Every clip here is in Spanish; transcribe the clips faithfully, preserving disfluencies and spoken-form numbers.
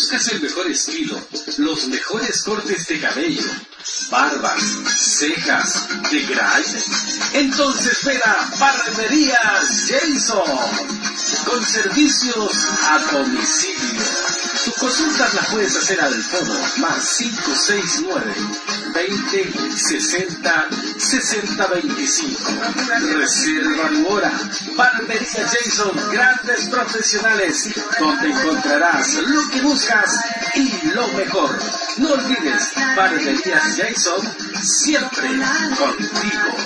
¿Buscas el mejor estilo, los mejores cortes de cabello, barbas, cejas, degradé? Entonces ven a Barberías Jason, con servicios a domicilio. Tu consulta la puedes hacer al fono más cinco seis nueve, veinte, sesenta, sesenta veinticinco. Reserva tu hora. Barbería Jason, grandes profesionales, donde encontrarás lo que buscas y lo mejor. No olvides, Barberías Jason, siempre contigo.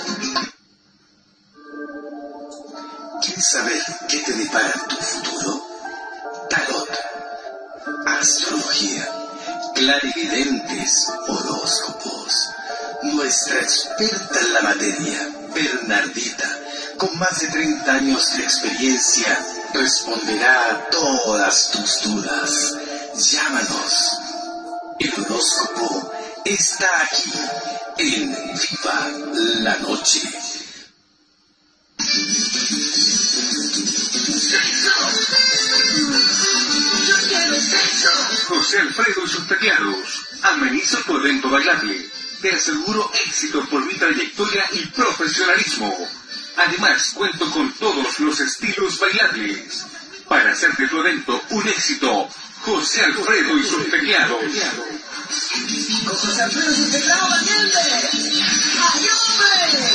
¿Quieres saber qué te depara tu futuro? Tarot, astrología, clarividentes, horóscopos. Nuestra experta en la materia, Bernardita, con más de treinta años de experiencia, responderá a todas tus dudas. Llámanos. El horóscopo está aquí, en Viva la Noche. José Alfredo y sus teclados. Ameniza tu evento bailable. Te aseguro éxito por mi trayectoria y profesionalismo. Además, cuento con todos los estilos bailables. Para hacer de tu evento un éxito, José Alfredo y sus teclados. Con José Alfredo y sus teclados, valiente. ¡Ay, hombre!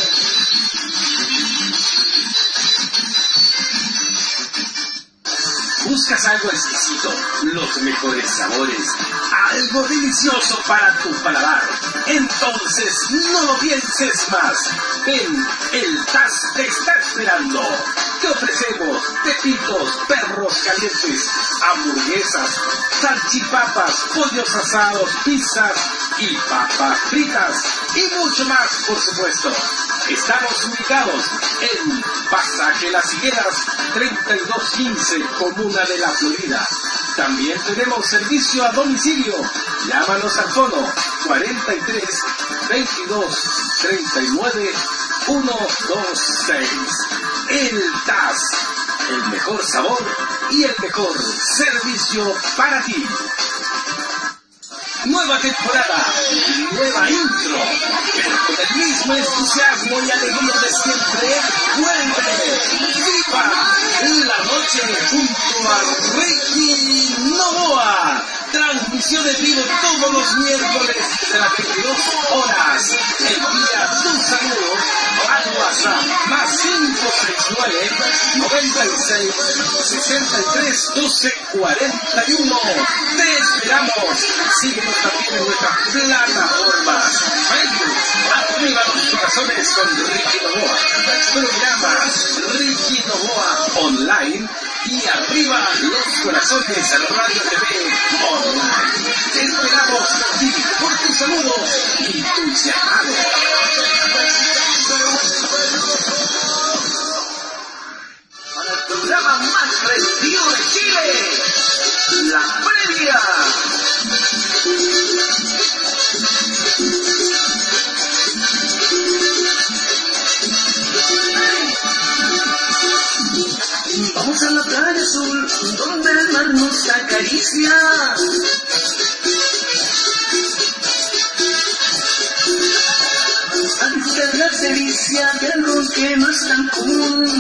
¿Buscas algo exquisito, los mejores sabores, algo delicioso para tu paladar? Entonces no lo pienses más. Ven, el T A S te está esperando. Te ofrecemos pepitos, perros calientes, hamburguesas, salchipapas, pollos asados, pizzas y papas fritas y mucho más, por supuesto. Estamos ubicados en Pasaje Las Higueras, treinta y dos quince, Comuna de la Florida. También tenemos servicio a domicilio. Llámanos al fono cuarenta y tres, veintidós, treinta y nueve, ciento veintiséis. El T A S, el mejor sabor y el mejor servicio para ti. Nueva temporada, nueva intro, pero con el mismo entusiasmo y alegría de siempre, vuelve Viva la Noche junto a Ricky Novoa. Transmisión en vivo todos los miércoles de las veintidós horas. Envía tus saludos al WhatsApp más cinco seis nueve, noventa y seis, sesenta y tres, doce, cuarenta y uno. Te esperamos. Síguenos también en nuestras plataformas. Facebook, Arriba los Corazones con Ricky Novoa. Programa Ricky Novoa Online y Arriba los Corazones Radio T V Online. Te esperamos por ti, por tus saludos y tus llamados. Para el programa más recibido de Chile, La Previa. Vamos a la playa azul, donde el mar nos acaricia. A disfrutar la delicia de algo que no es tan común.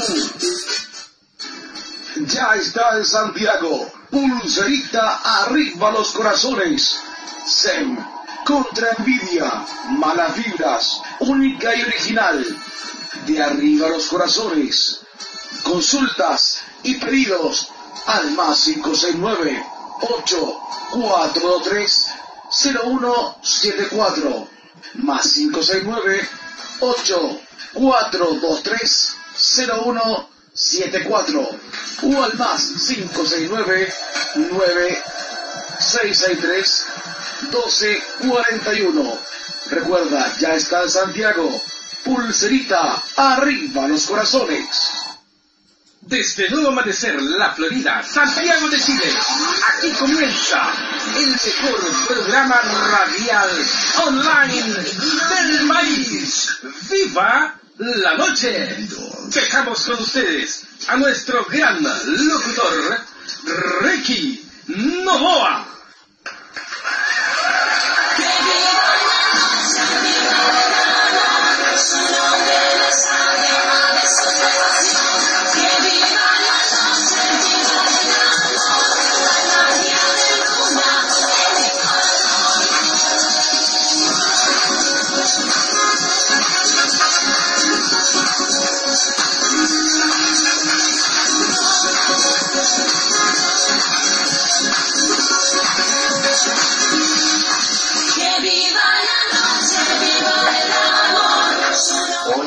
Ya está en Santiago, Pulserita Arriba los Corazones. Sem, contra envidia, malas vibras, única y original. De Arriba los Corazones. Consultas y pedidos al más cinco seis nueve, ocho cuatro dos tres, cero uno siete cuatro, más cinco seis nueve, ocho cuatro dos tres, cero uno siete cuatro, o al más cinco seis nueve, nueve seis seis tres, doce cuarenta y uno. Recuerda, ya está en Santiago, Pulserita Arriba los Corazones. Desde Nuevo Amanecer, La Florida, Santiago de Chile, aquí comienza el mejor programa radial online del país. ¡Viva la Noche! Dejamos con ustedes a nuestro gran locutor, Ricky Novoa.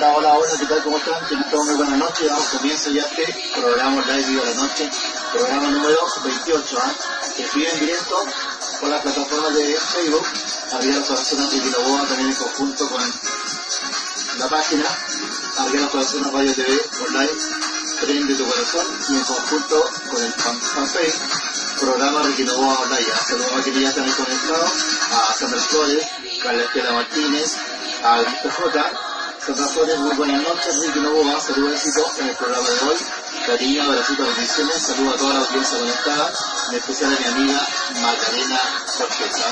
Hola, hola, hola, ¿qué tal? ¿Cómo están? Tengan todos muy buenas noches. Damos comienzo ya este programa Live Vivo la Noche, programa número veintiocho, ¿eh? que sigue en directo por las plataformas de Facebook, arriba los corazones de Quinoboa, también en conjunto con la página, arriba los corazones Radio T V Online, Tren de tu Corazón, y en conjunto con el fan, fanpage, programa de Quinoboa Online. Saludos a quienes ya están conectados, a Sandra Flores, Carla Estela Martínez, a Víctor J. Sandra Flores, muy buenas noches, Ricky Novoa, saludos éxito en el programa de hoy. Cariño, abracitos, bendiciones, saludos a toda la audiencia conectada, en especial a mi amiga Macarena Corteza.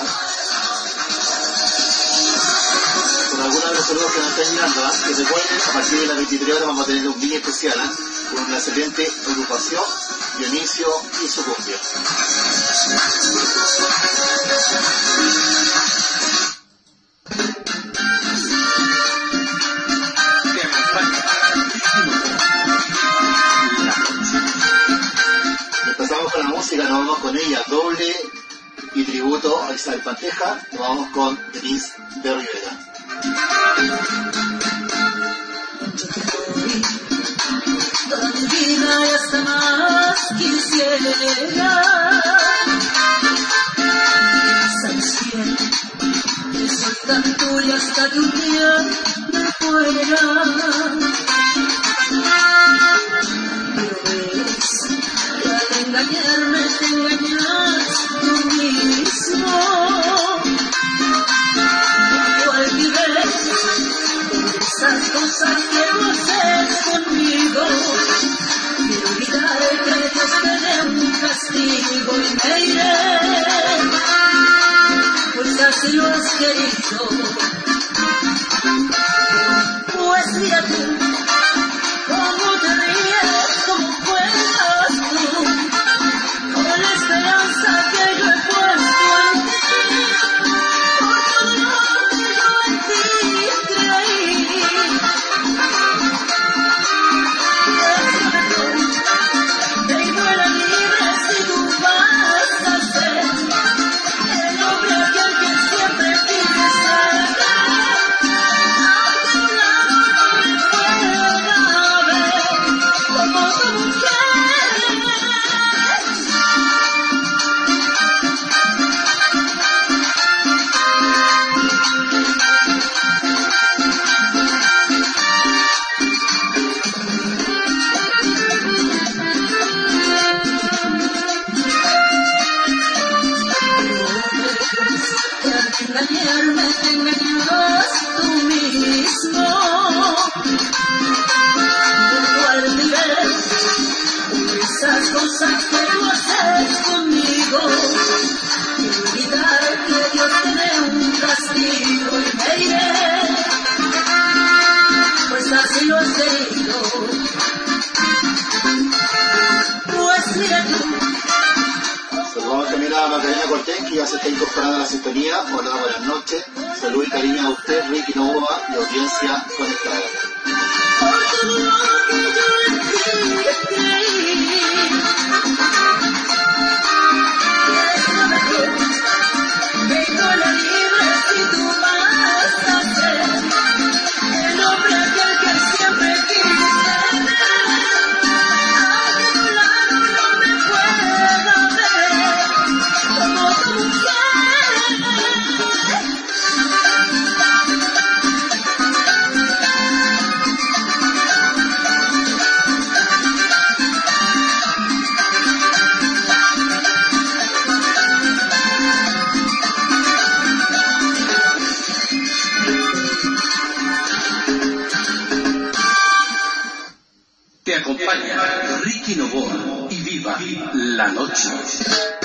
Con algunos de los saludos que nos están llegando, ¿eh? que recuerden, a partir de las veintitrés horas vamos a tener un día especial, ¿eh? con una excelente agrupación, Dionisio y su cumbia. Empezamos con la música, nos vamos con ella, doble y tributo a Isabel Panteja, nos vamos con Denise de Rivera. Toda mi vida y hasta más quisiera. Sabes bien que soy tan tuya hasta que un día me fuera. Pero ves que al engañarme te engañas tú mismo. Cuando olvides esas cosas que tú haces conmigo, quiero evitar que Dios me dé un castigo y me iré, pues así lo has querido. Pues mira tú, cómo te ríes, cómo juegas tú, con la esperanza que yo he puesto en ti, por todo lo que yo en ti creí. Te duele libre si tú vas a ser el hombre aquel que siempre quise ser. Engañarme, te engañas tú mismo. Por cual nivel, esas cosas que tú haces conmigo, quiero evitar que Dios te dé un castigo y me iré, pues así lo has querido. Pues mira tú. Saludamos también a Macarena Cortés, que ya se está incorporando a la sintonía. Hola, buenas noches. Salud y cariño a usted, Ricky Novoa, y audiencia conectada. Te acompaña Ricky Novoa y viva la noche.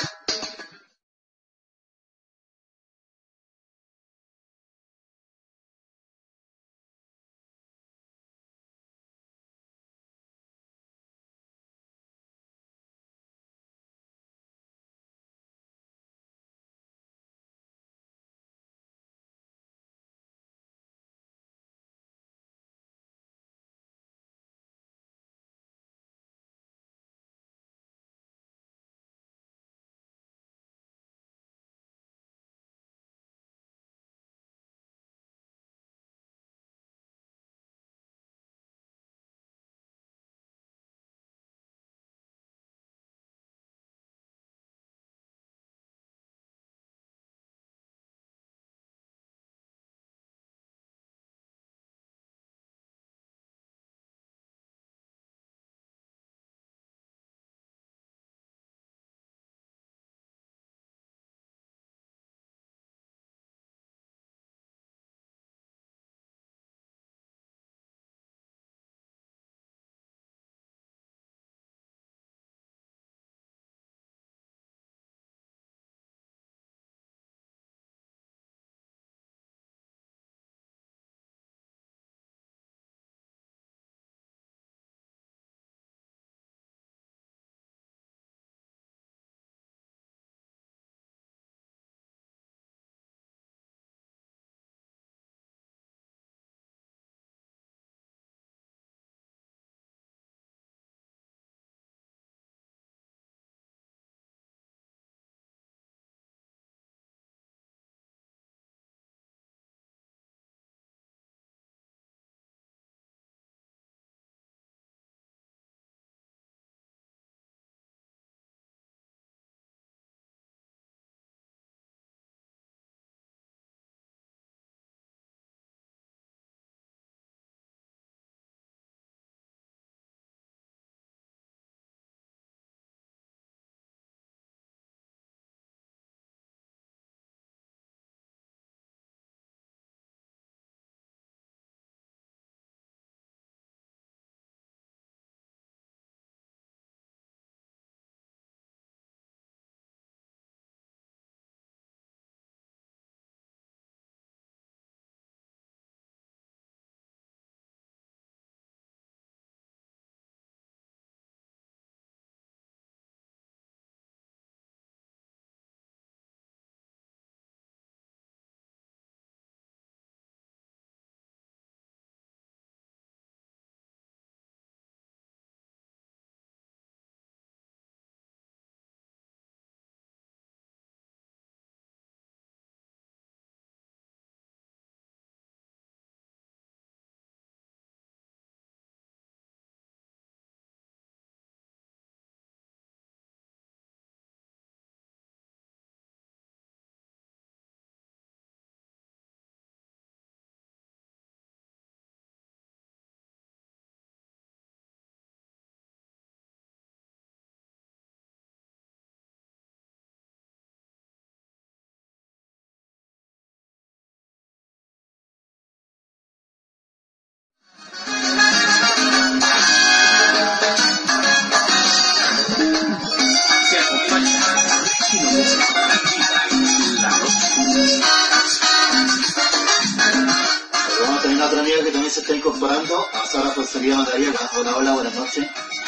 a Sara Fonsería Madariaga. Hola, hola, buenas noches.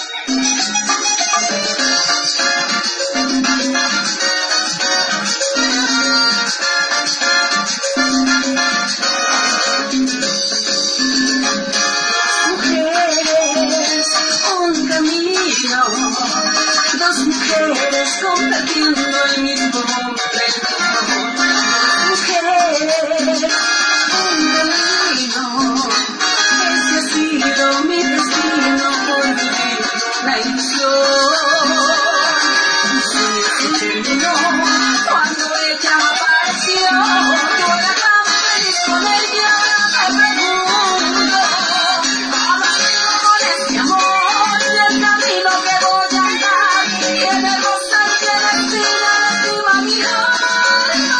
Mujeres, un camino, dos mujeres compartiendo el mismo momento. Mujeres, un camino, ese ha sido mi destino por vivir la ilusión. Un sueño que terminó cuando ella apareció. Yo era tan feliz con él y ahora me pregunto cómo sigo con este amor y el camino que voy a andar. Tiene rosas, tiene espinas, lastima mi alma.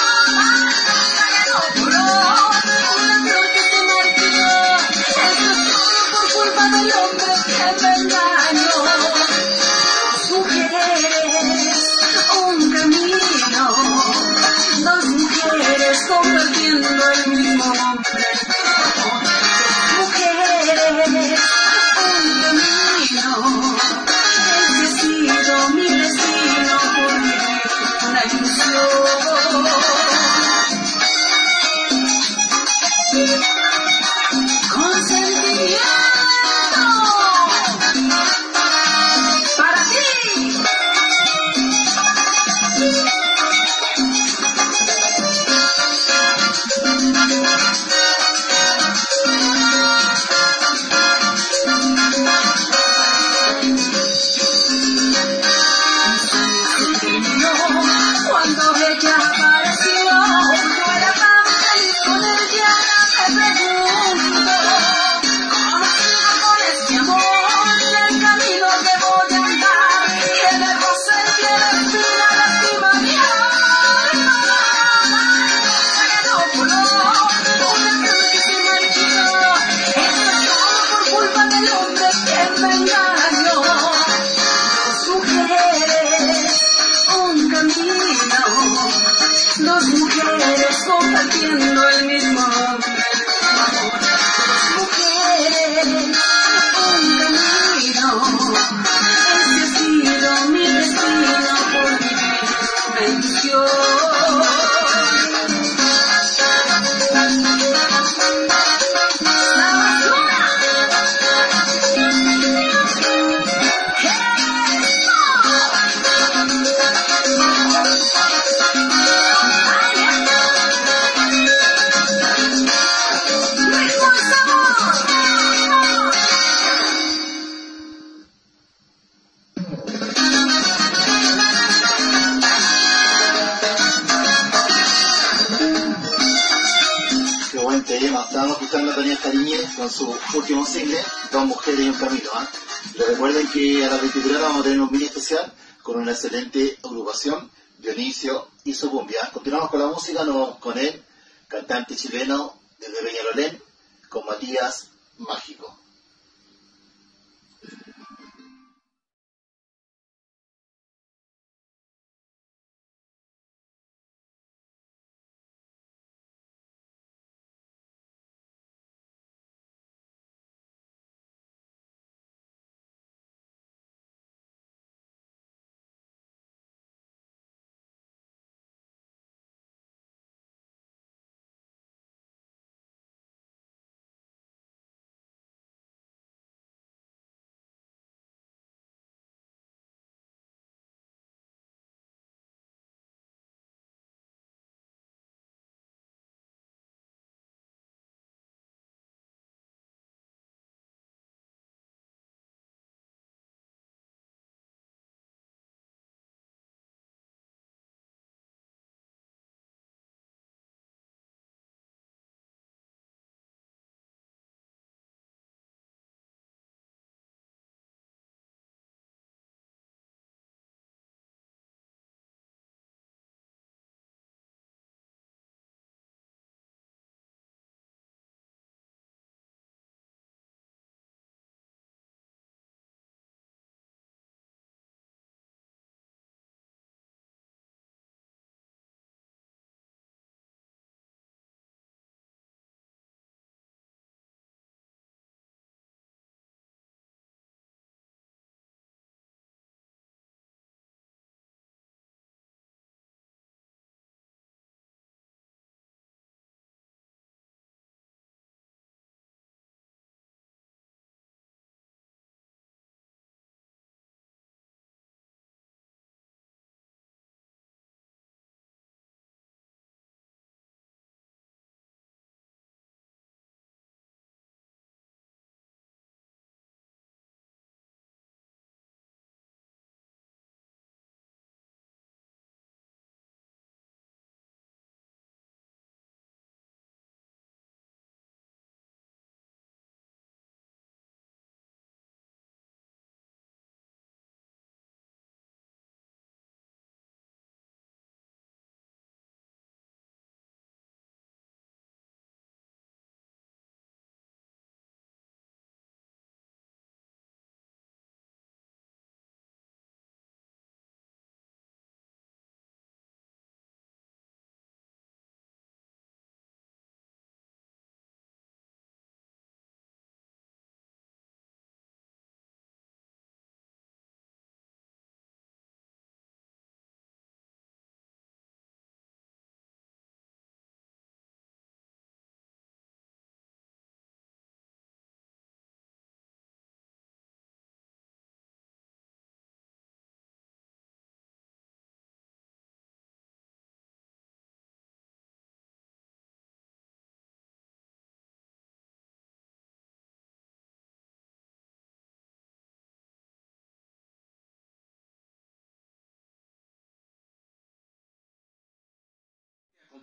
No color, una flor que se marchitó. Esto es todo por culpa del hombre que me engañó. Mujeres, un camino, dos mujeres compartiendo el mismo hombre. Mujeres, un camino, ese ha sido mi destino por vivir una ilusión. Consentimiento para ti. Terminó cuando ella apareció. Yo era tan feliz con él y ahora me pregunto cómo sigo con este amor y el camino que voy a andar. Tiene rosas, tiene espinas, lastima mi alma. No color, una flor que se marchitó. Esto es todo por culpa del hombre que me engañó. Dos mujeres, un camino, dos mujeres compartiendo el mismo hombre. Dos mujeres, un camino, ese ha sido mi destino por vivir una ilusión. Qué buen tema. Estábamos escuchando a Tania Cariñez con su último single, Dos mujeres y un camino. ¿eh? Les recuerden que a las veintitrés horas vamos a tener un mini especial con una excelente agrupación, Dionisio y su cumbia. Continuamos con la música, nos vamos con él, cantante chileno desde Peñalolén, con Matías Mágico.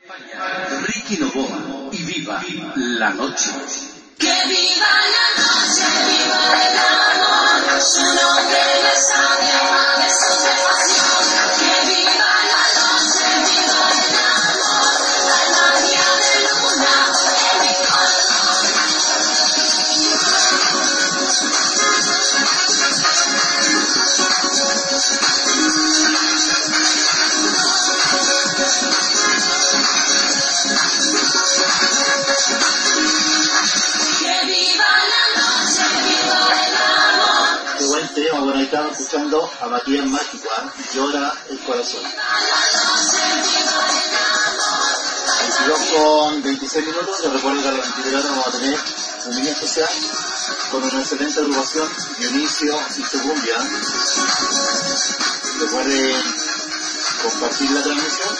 Ricky Novoa y viva la noche. Que viva la noche, viva el amor, su nombre me sabe a besos de pasión. Que viva la noche, viva el amor, la magia de luna en mi corazón. Bueno, ahí estamos escuchando a Matías Mágico, ¿eh? Llora el corazón. veintidós con veintiséis minutos, les recuerdo que a las veintitrés horas vamos a tener un mini especial con una excelente agrupación, Dionisio y Sucumbia. Recuerden compartir la transmisión.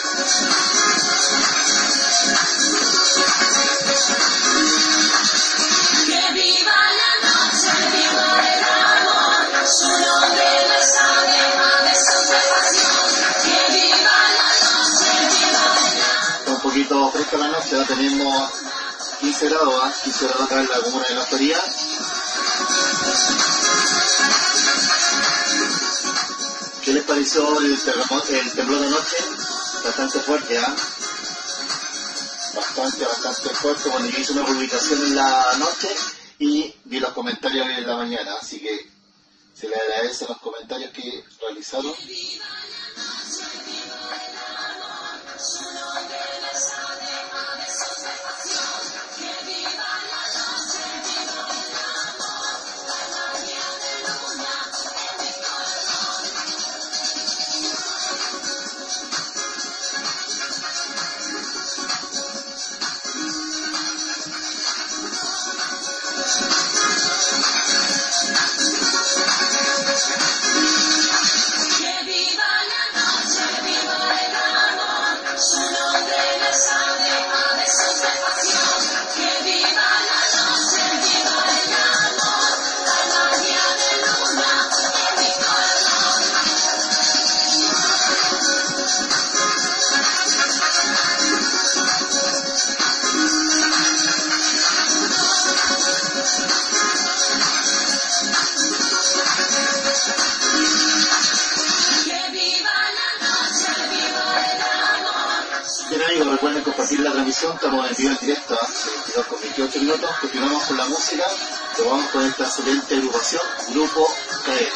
Que viva la noche, viva el amor, su nombre me sabe a besos de pasión. Que viva la noche, viva el amor. Está un poquito fresca la noche, ya tenemos quince grados, ¿eh? quince grados acá en la comuna de La Feria. ¿Qué les pareció el, terremoto, el temblor de noche? Bastante fuerte, ¿ah? ¿eh? Bastante, bastante fuerte. Bueno, yo hice una publicación en la noche y vi los comentarios en la mañana, así que se les agradece los comentarios que realizaron. Recuerden compartir la transmisión, estamos en vivo en directo a veintidós con veintiocho minutos, continuamos con la música, lo vamos con esta excelente agrupación, Grupo K N.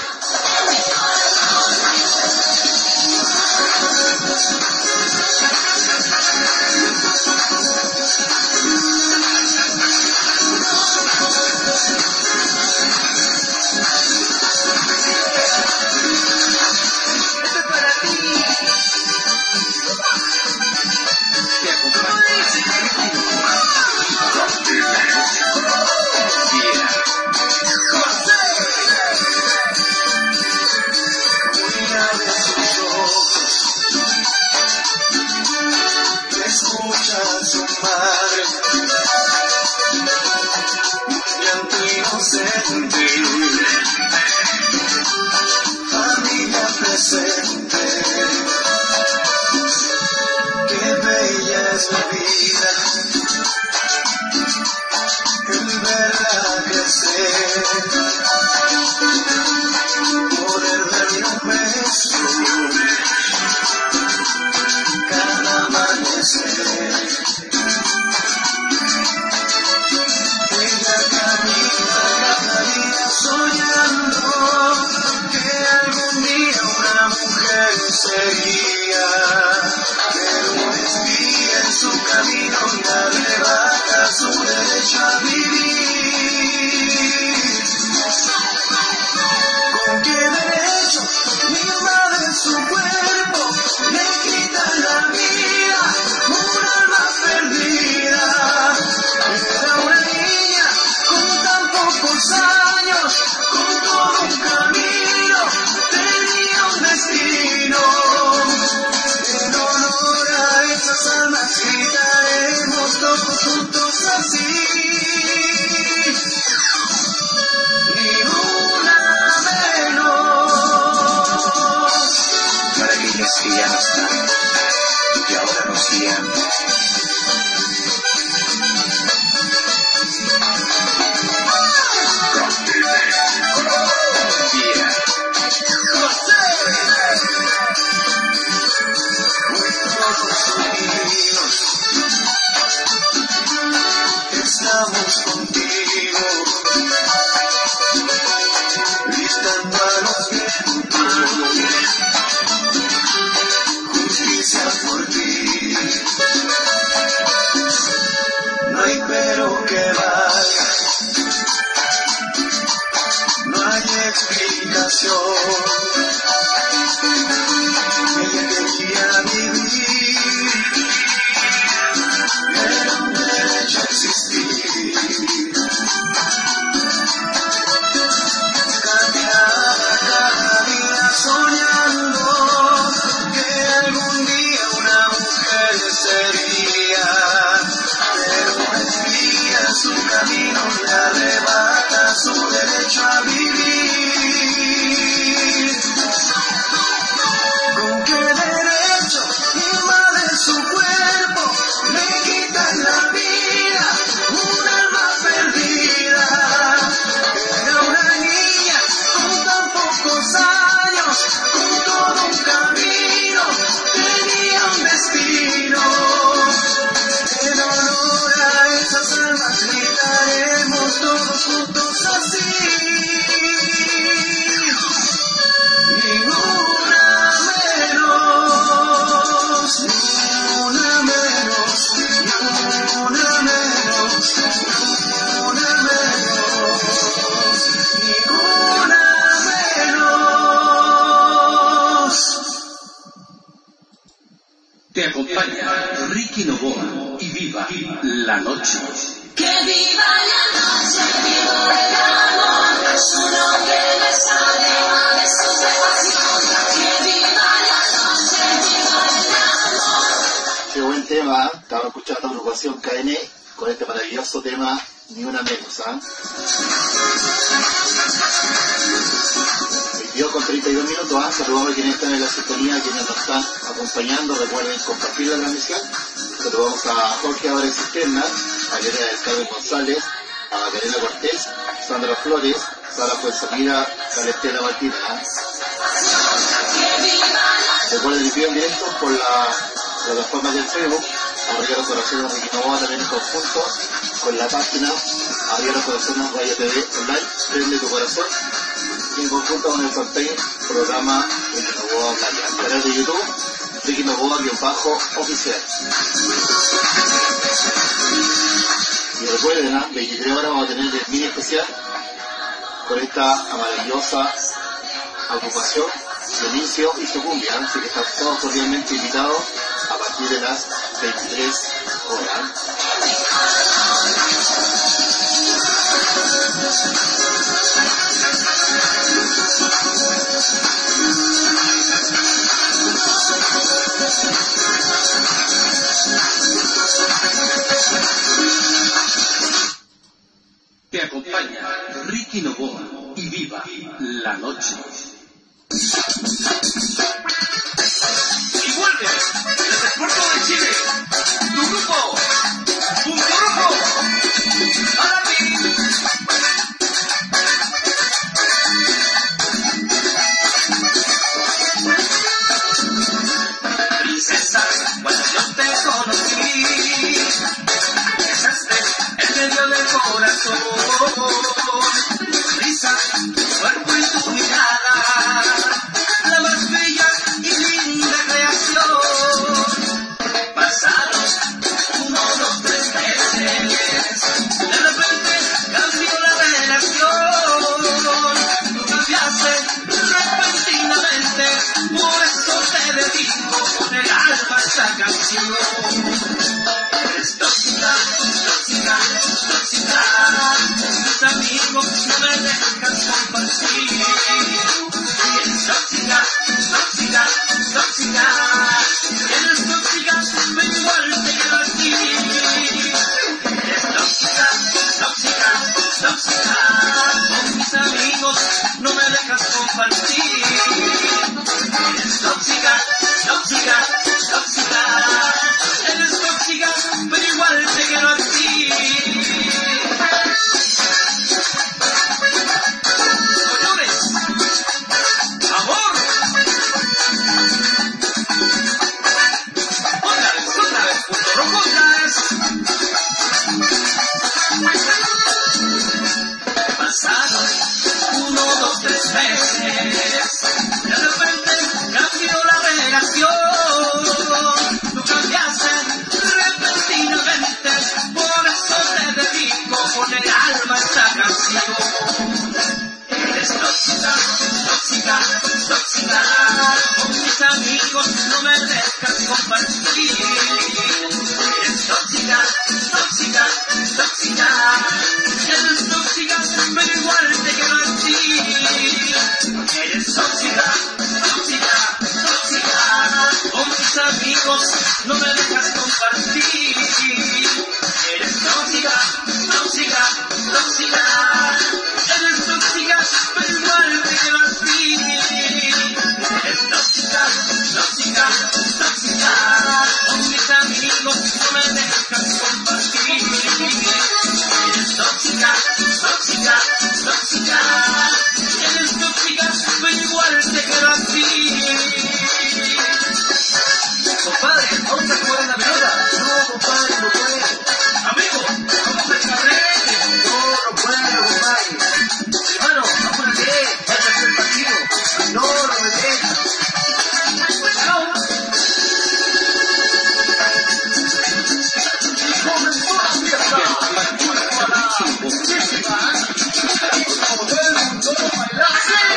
Que ya no están, y ahora nos guían explicación. Ella quería vivir, era un derecho a existir. Caminaba cada día soñando que algún día una mujer sería, pero el día su camino le arrebata su derecho a vivir. ¿Con qué derecho invade su cuerpo? Le quitan la vida, un alma perdida. Era una niña con tan pocos años, con todo un camino, tenía un destino. En honor a esas almas gritaremos todos juntos así. Ninguna menos, ninguna menos, ninguna menos, ninguna menos, ninguna menos. Te acompaña Ricky Novoa y viva la noche. Que viva la noche, viva el amor, su nombre me sale de su pasión. Que viva la noche, viva el amor. Qué buen tema, ¿eh? Estaba escuchando a agrupación K N con este maravilloso tema, Ni Una Menos, ¿eh? veintidós con treinta y dos minutos, ¿eh? Saludamos a quienes están en la sintonía, quienes nos están acompañando. Recuerden compartir la transmisión. Saludamos a Jorge Álvarez Cisterna, a Elena del Carmen González, a Macarena Cortés, Sandra Flores, Sara Fuenzalida, Celestina Martínez. Recuerden que en directo por la plataforma del Facebook, Arriba los Corazones de Quinoa, también en conjunto con la página Arriba los Corazones Radio T V Online, Prende tu Corazón, y en conjunto con el sorteo programa Ricky Novoa Online, canal de YouTube Ricky Novoa-oficial. Y recuerden, ¿eh? veintitrés horas vamos a tener el mini especial con esta maravillosa agrupación Dionisio y su cumbia, ¿eh? Así que están todos cordialmente invitados a partir de las veintitrés horas. Te acompaña Ricky Novoa y viva la noche. Y vuelve el Deporte de Chile, tu grupo, un grupo, para ti. Princesa, cuando yo te conocí, besaste en medio del corazón, risa, tu cuerpo y tu mirada, la más bella y linda creación. Pasaron uno, dos, tres meses, de repente cambió la relación. Tú cambiaste repentinamente, por eso te dedico con el alma esta canción. Eres tóxica, tóxica, tóxica, tus amigos no me dejan compartir. Eres tóxica, tóxica, tóxica, eres tóxica, pero igual te quiero aquí. Eres tóxica, tóxica, tóxica, con mis amigos no me dejas compartir. Eres tóxica, tóxica, tóxica, eres tóxica, pero igual te quiero a ti. Colores, amor. Eres tóxica, tóxica, tóxica. Con mis amigos no me dejas compartir. Eres tóxica, tóxica, tóxica. Eres tóxica, pero igual te quiero así. Eres tóxica, tóxica, tóxica. Con mis amigos no me dejas compartir. Eres tóxica, tóxica, tóxica. Eres tóxica, pero igual te quiero así. Compadre, ¿aún te juegas la pelota? No, compadre, no puede. Amigo, vamos al carrete. No, no puedo, compadre. Hermano, apúrate, vaya a hacer el partido. No, no me dejes. No. Comenzó la fiesta. Todo el mundo baila.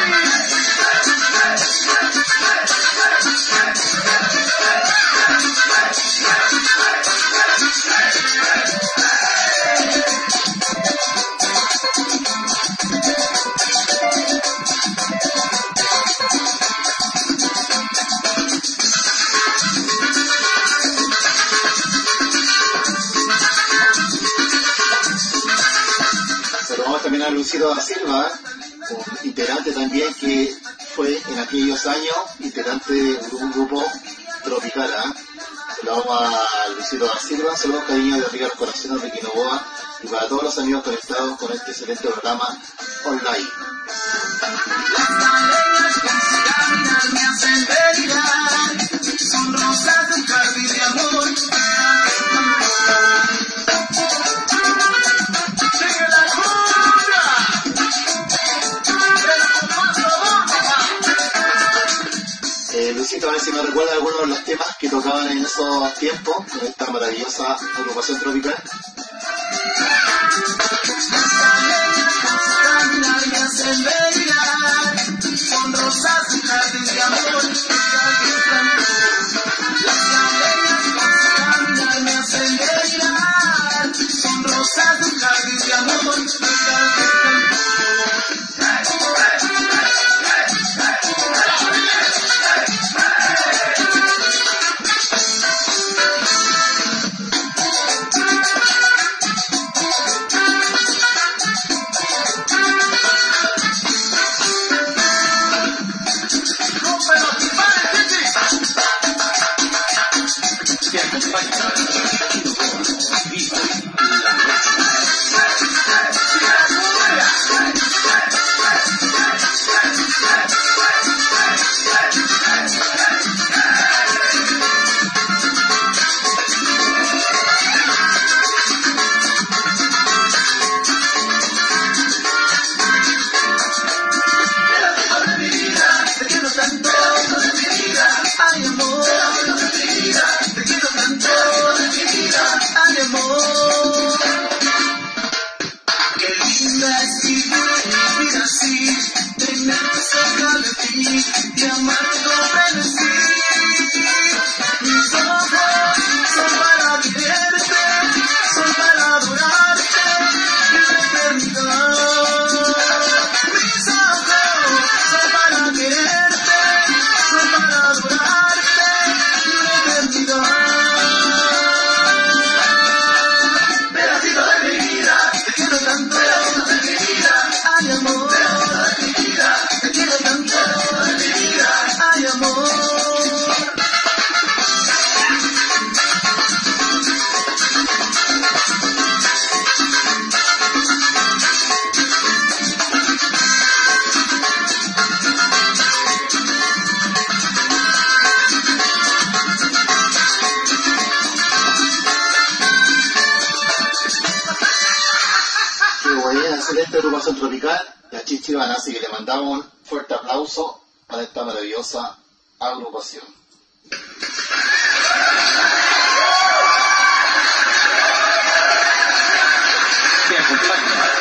Saludamos también a Luisito da Silva, un integrante también que fue en aquellos años integrante de un grupo tropical. ¿eh? Saludamos a Luisito da Silva, saludos cariño de arriba a los corazones de Quinoboa y para todos los amigos conectados con este excelente programa online. Las galeras con su caminar me hacen delirar. Son rosas de un jardín de amor. Sigue la cura. Eh, Luisito, a ver si me recuerda algunos de los temas que tocaban en esos tiempos con esta maravillosa agrupación tropical. Caminar me hacen delirar. Son rosas de un jardín de amor. Las galeras con su caminar me hacen delirar. Son rosas de un jardín de amor. Excelente agrupación tropical, la Chichibana, así que le mandamos un fuerte aplauso a esta maravillosa agrupación. Te acompaña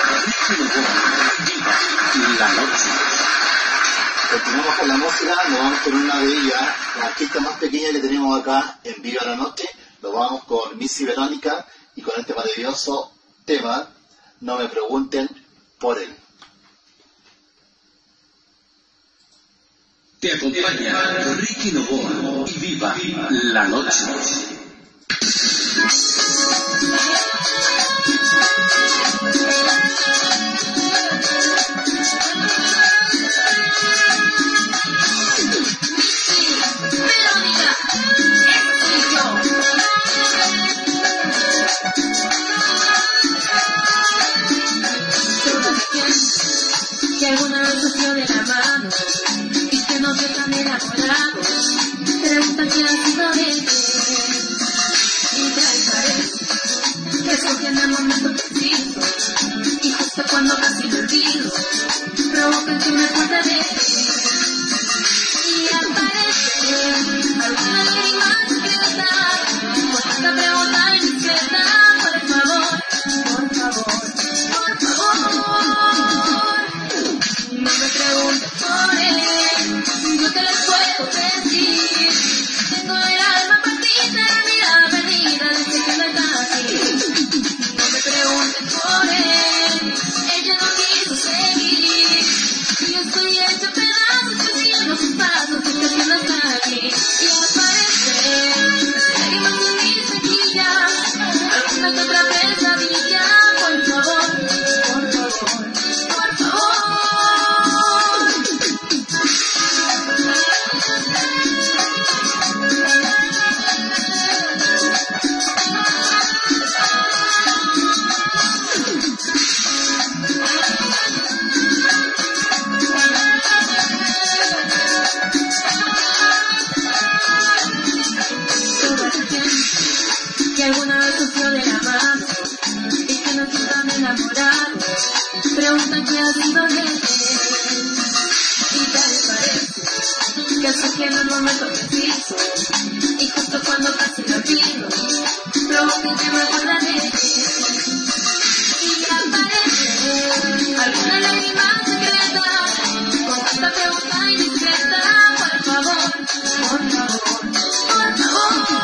la noche. Continuamos con la música, nos vamos con una de ellas, la artista más pequeña que tenemos acá en Viva la Noche. Nos vamos con Missy Verónica y con este maravilloso tema, No me pregunten por él. Te acompaña Ricky Novoa y Viva la Noche. Que alguna vez sufrió de la mano y que no se están enamorados, preguntan qué ha sido de él. Y tal parece que surge en el momento preciso y justo cuando casi me olvido, provoca que me acuerde de él. Y aparece alguna lágrima secreta, con esta pregunta indiscreta, por favor, por favor, por favor. No me preguntes por él, yo te lo puedo decir. Tengo el alma partida, mira perdida desde que no está aquí. No me preguntes por él, ella no quiso seguir. Yo estoy hecha pedazos, persiguiendo sus pasos desde que no está aquí. Y aparece lágrimas en mis mejillas, alguna que otra pesadilla. Por favor, por favor, por favor. Que alguna vez sufrió de la mano y que no están enamorados, preguntan qué ha sido de él. Y tal parece que surgió en el momento preciso y justo cuando casi me olvido, provoca que me acuerde de él. Y aparece alguna lágrima secreta, con esta pregunta indiscreta. Por favor, por favor, por favor.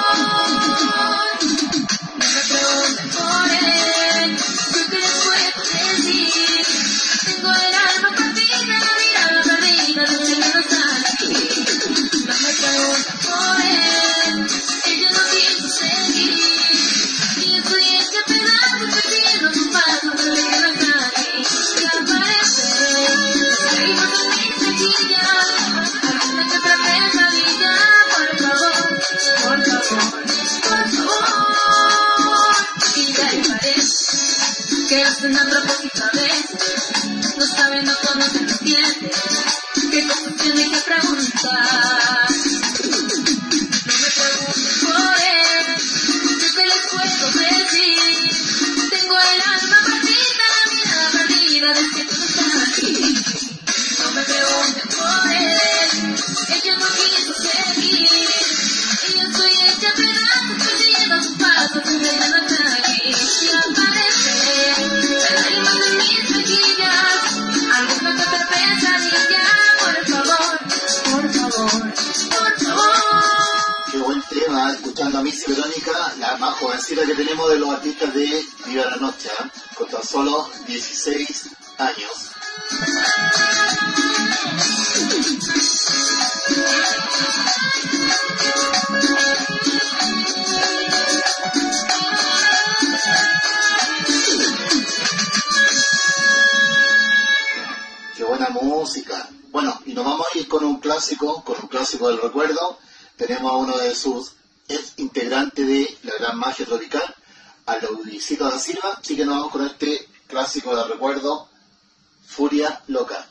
No me preguntes por él, yo te lo puedo decir. Tengo el alma partida, la mirada perdida desde que no está aquí. No me preguntes por él, ella no quiso seguir. Y estoy hecha pedazos, persiguiendo sus pasos desde que no está aquí. Y aparece lágrimas en mis mejillas, alguna que otra pesadilla. Por favor, por favor, por favor. Y tal parece que hacen a propósito a veces, no sabiendo cómo se entiende, qué cosas tiene que preguntar. No me preguntes por él, yo te les puedo decir. Tengo el alma partida, la mirada perdida desde que tú no estás aquí. No me preguntes por él, ella no quiso seguir. Y yo estoy hecha pedazos, persiguiendo sus pasos desde que no está aquí. Y aparece lágrimas en mis mejillas, alguna que otra pesadilla. Por favor, por favor, por favor. Qué buen tema, escuchando a Missy Verónica, la más jovencita que tenemos de los artistas de Viva la Noche, ¿eh? Con tan solo dieciséis años. Qué buena música. Bueno, y nos vamos a ir con un clásico, con un clásico del recuerdo. Tenemos a uno de sus ex integrantes de La Gran Magia Tropical, a Luisito da Silva, así que nos vamos con este clásico del recuerdo, Furia Loca.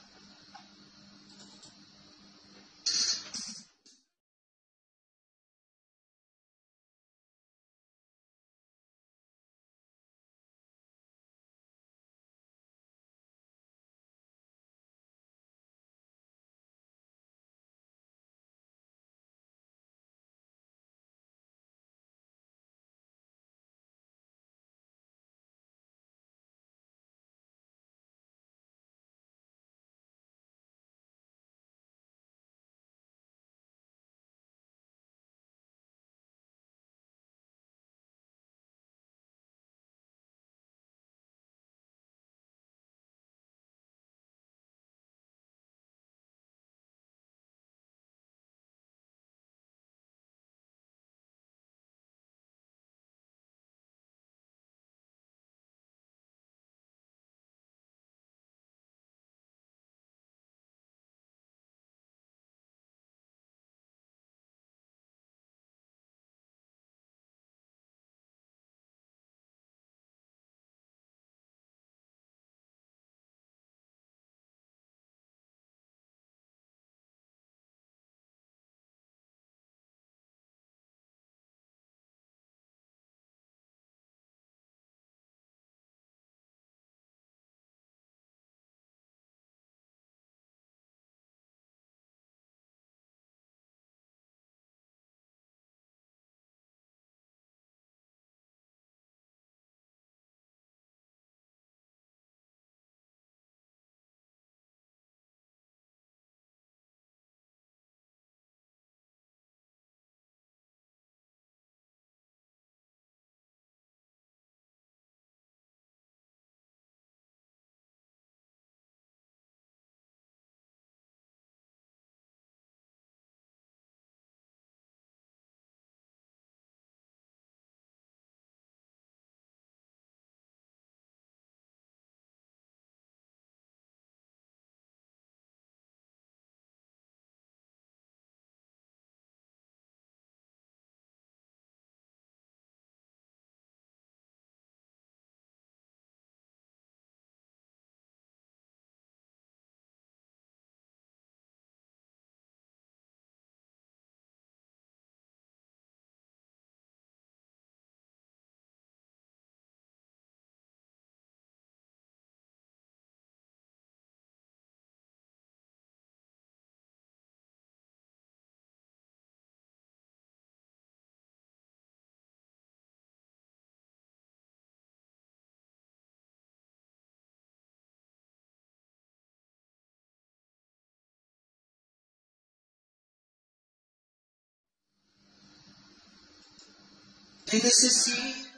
Te necesito.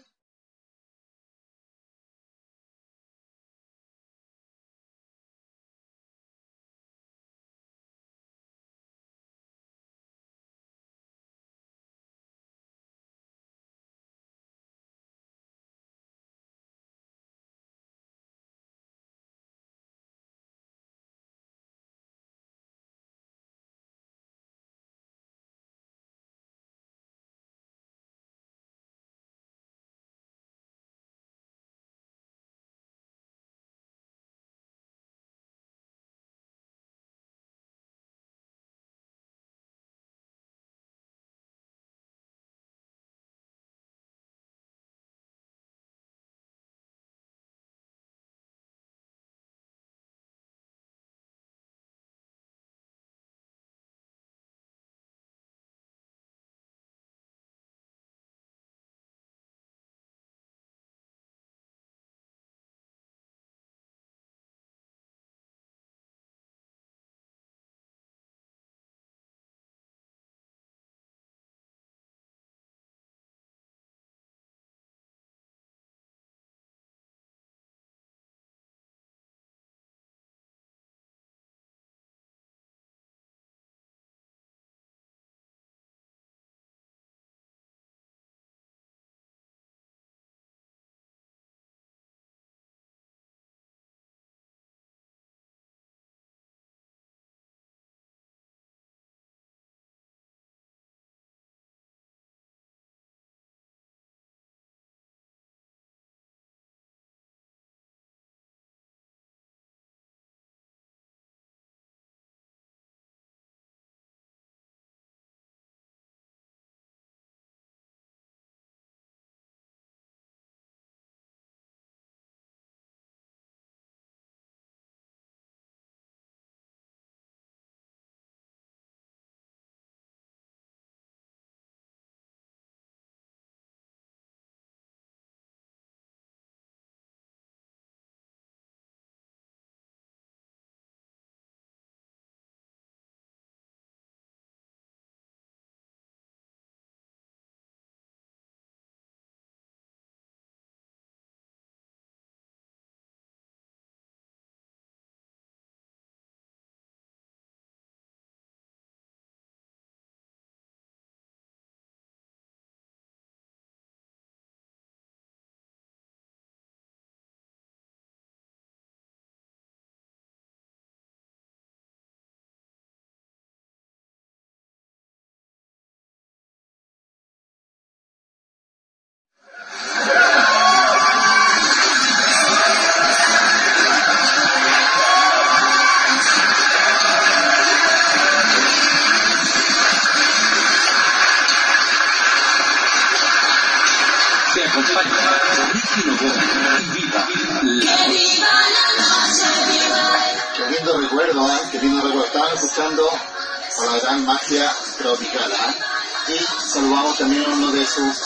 Qué lindo recuerdo, ¿eh? Qué lindo recuerdo. Estaban escuchando a la gran magia tropical, ¿eh? Y saludamos también a uno de sus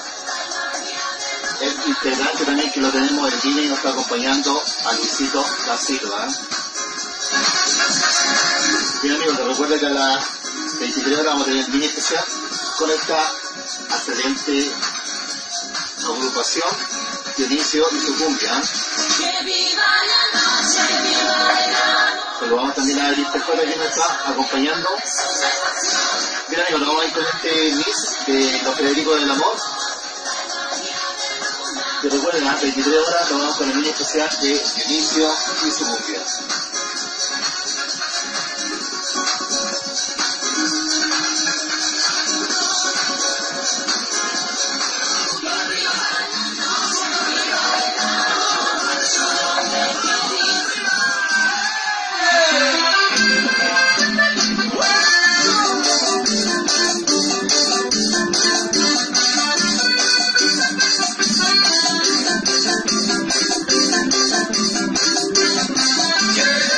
el integrante también, que lo tenemos en línea y nos está acompañando, a Luisito da Silva. Bien, amigos, te recuerdo que a las veintitrés horas vamos a tener línea especial con esta excelente agrupación Dionisio y su cumbia. Saludamos también a Eric Tejera, que nos está acompañando. Bien, amigos, nos vamos a ir con este mix de Los Federicos del Amor. Y recuerden, a las veintitrés horas nos vamos con el mini especial de Dionisio y su cumbia. Yeah.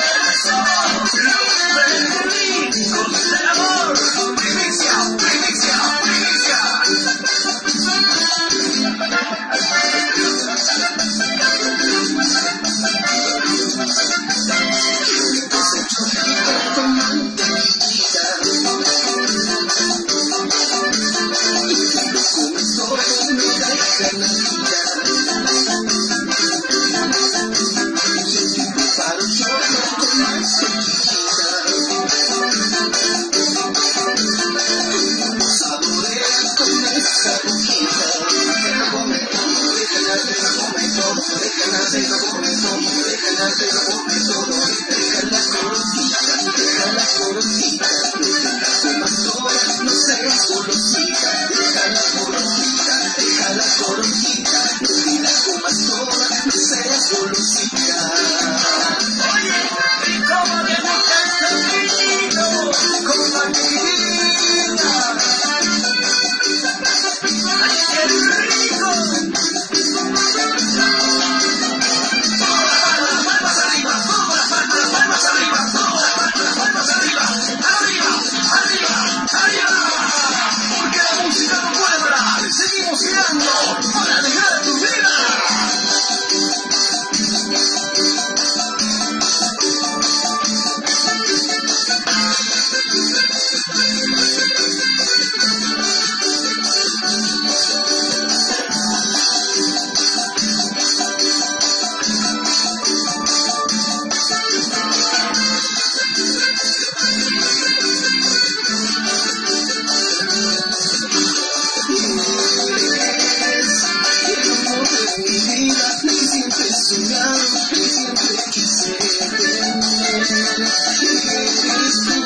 eres tú,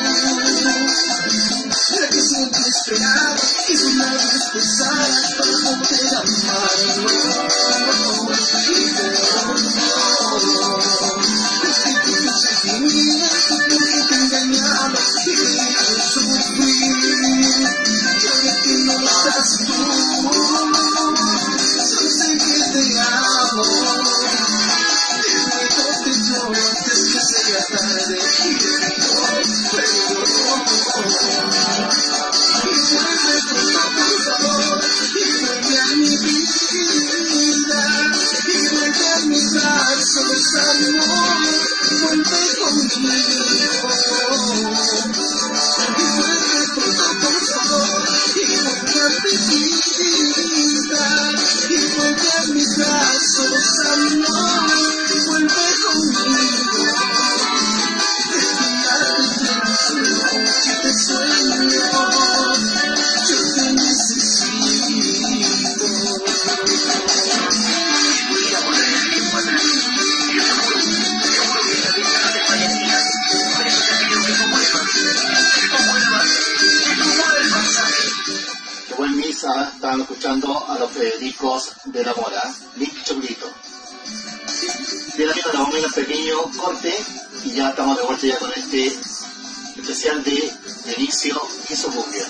la que siempre esperaba, que sus labios pesaran para poder amarlo. Y te olvidó, es que tus sentimientos porque te engañaba y te hizo sufrir. Y ahora que no estás tú, solo sé que te amo. Te lloro antes que sea tarde y te pido perdón. Y vuelve pronto, por favor, y vuelve a mi vida, y vuelve a mis brazos, amor, vuelve conmigo. Y vuelve pronto, por favor, y vuelve a mi vida, y vuelve a mis brazos, amor, vuelve conmigo. Despídate de mi sueño, que te sueño, yo te necesito. Qué buen misa, estaban escuchando a los Federicos de la Mora, Link Chocolito. Bien amigos, nos vamos a ir a un pequeño corte y ya estamos de vuelta ya con este especial de Delicio y su cumbia.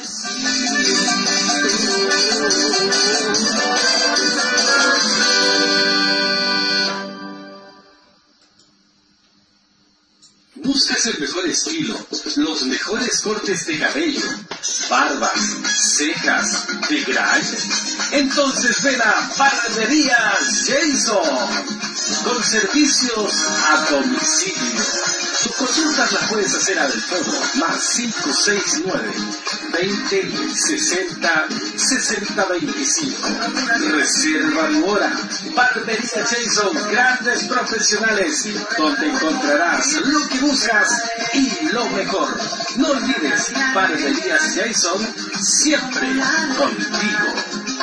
¿Buscas el mejor estilo, los mejores cortes de cabello, barbas, cejas, degradé? Entonces ven a Barbería Jason, con servicios a domicilio. Tus consultas las puedes hacer a del todo, más cinco seis nueve, veinte, sesenta, sesenta, veinticinco. Reserva tu hora. Barbería Jason, grandes profesionales, donde encontrarás lo que buscas y lo mejor. No olvides, Barberías Jason, siempre contigo.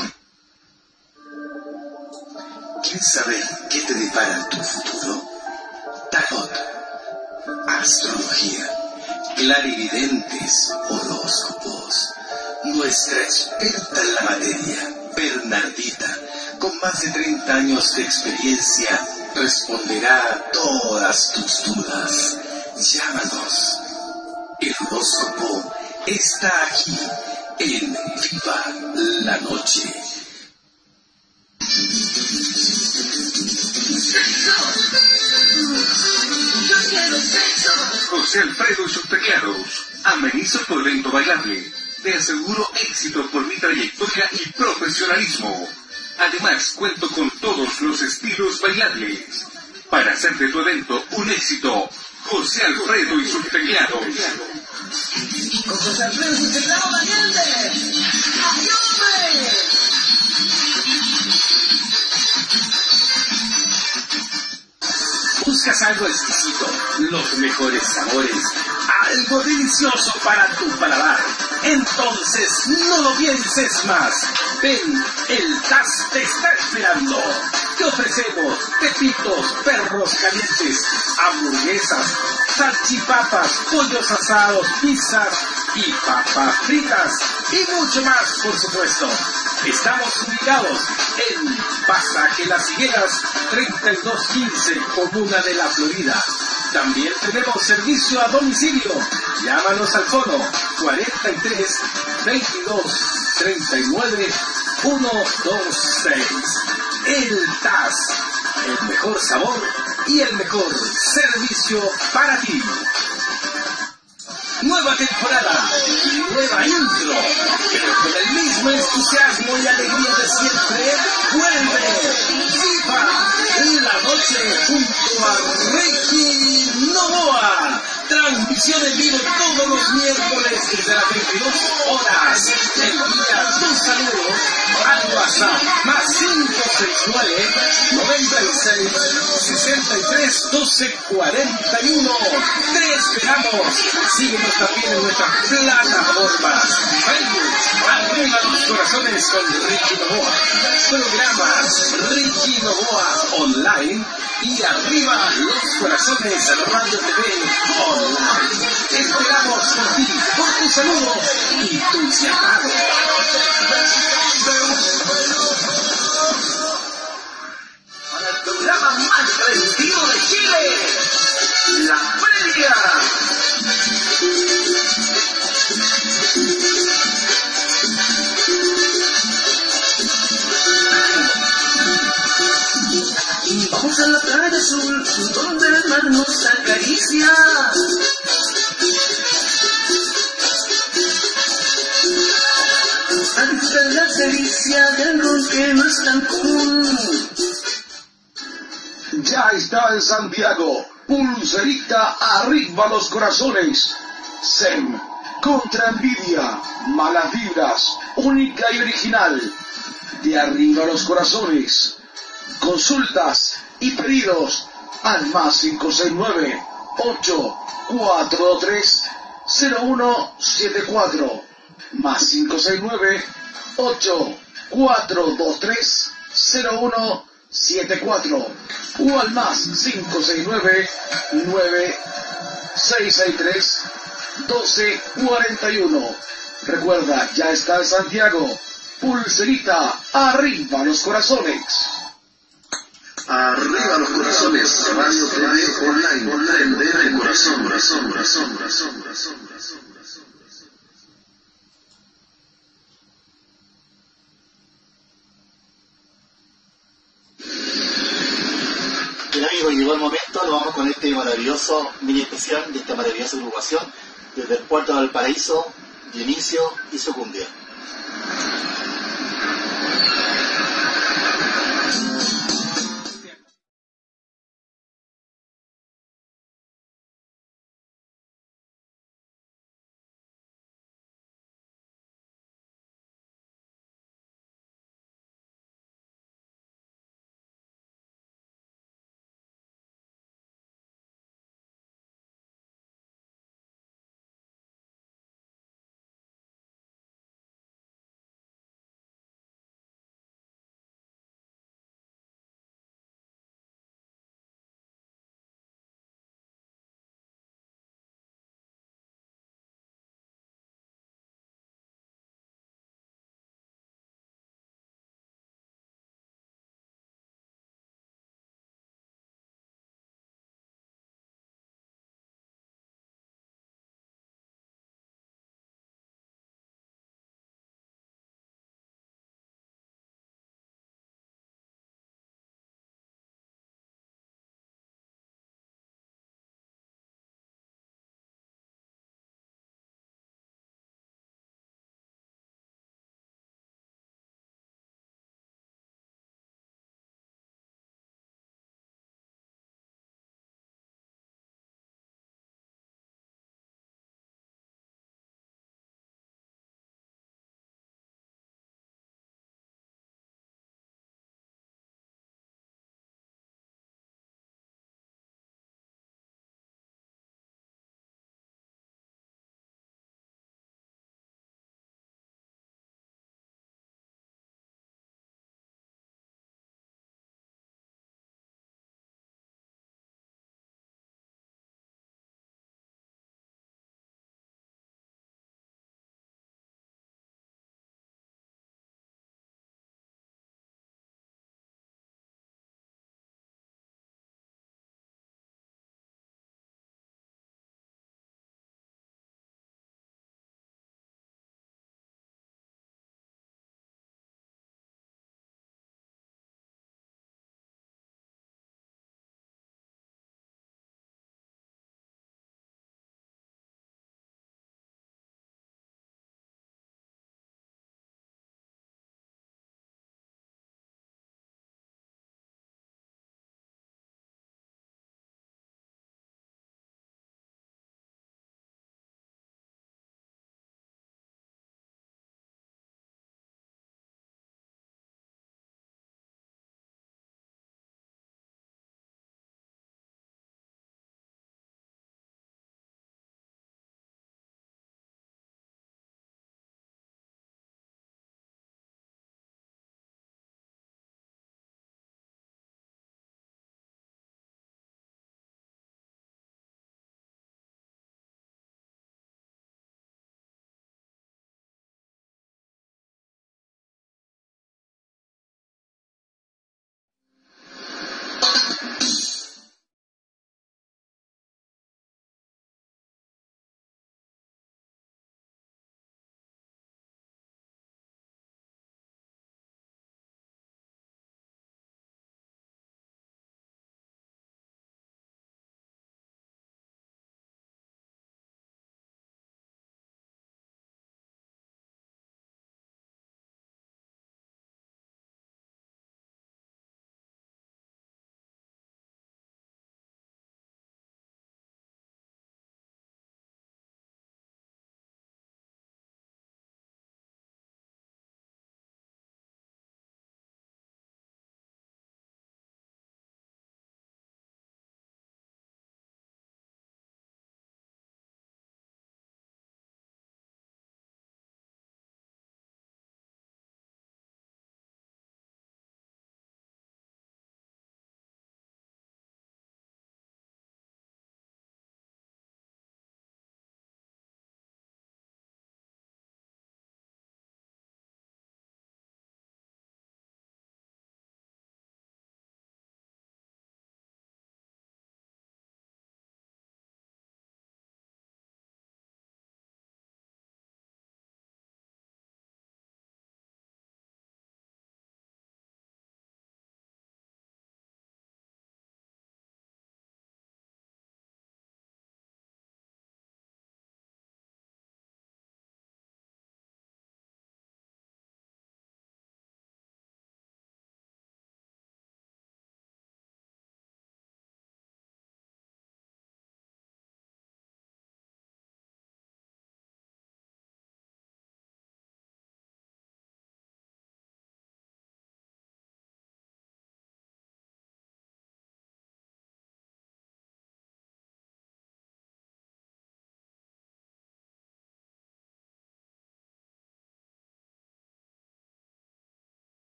¿Quieres saber qué te depara tu futuro? Tarot, astrología, clarividentes, horóscopos. Nuestra experta en la materia, Bernardita, con más de treinta años de experiencia, responderá a todas tus dudas. Llámanos. El horóscopo está aquí en Viva la Noche. José Alfredo y sus teclados. Amenizo tu evento bailable. Te aseguro éxito por mi trayectoria y profesionalismo. Además, cuento con todos los estilos bailables. Para hacer de tu evento un éxito, José Alfredo y sus teclados. Con José Alfredo y sus teclados valientes. ¡Ay, hombre! ¿Buscas algo exquisito, los mejores sabores, algo delicioso para tu paladar? Entonces no lo pienses más. Ven, el T A S te está esperando. Te ofrecemos pepitos, perros calientes, hamburguesas, salchipapas, pollos asados, pizzas y papas fritas y mucho más, por supuesto. Estamos ubicados en Pasaje Las Higueras, treinta y dos quince, Comuna de la Florida. También tenemos servicio a domicilio. Llámanos al fono cuarenta y tres, veintidós, treinta y nueve, ciento veintiséis. El T A S, el mejor sabor y el mejor servicio para ti. Nueva temporada, nueva intro, pero con el mismo entusiasmo y alegría de siempre, vuelve Viva la Noche junto a Ricky Novoa. Transmisión en vivo todos los miércoles desde las veintidós horas. Envía tus saludos al WhatsApp más cinco seis nueve, noventa y seis, sesenta y tres, doce, cuarenta y uno. Te esperamos. Síguenos también en nuestras plataformas. Facebook, Arriba los Corazones con Ricky Novoa. Programa Ricky Novoa Online Y arriba los corazones Radio T V Online. Esperamos por ti, por tus saludos y tus llamados. Para el programa más transmitido de Chile, La Previa. Vamos a la playa azul, donde el mar nos acaricia. A disfrutar la delicia del ron que no es tan común. Ya está en Santiago, Pulserita arriba los corazones. S E M, contra envidia, malas vibras, única y original. De arriba los corazones. Consultas y pedidos al más cinco seis nueve, ocho cuatro dos tres, cero uno siete cuatro, más cinco seis nueve, ocho cuatro dos tres, cero uno siete cuatro, o al más cinco seis nueve, nueve seis seis tres, doce cuarenta y uno. Recuerda, ya está en Santiago, Pulserita arriba los corazones. Arriba los corazones, Radio T V Online, prender el corazón, corazón, corazón, corazón, corazón, corazón. Bien amigos, llegó el momento, nos vamos con este maravilloso mini especial de esta maravillosa agrupación desde el puerto de Valparaíso, Dionisio y su cumbia.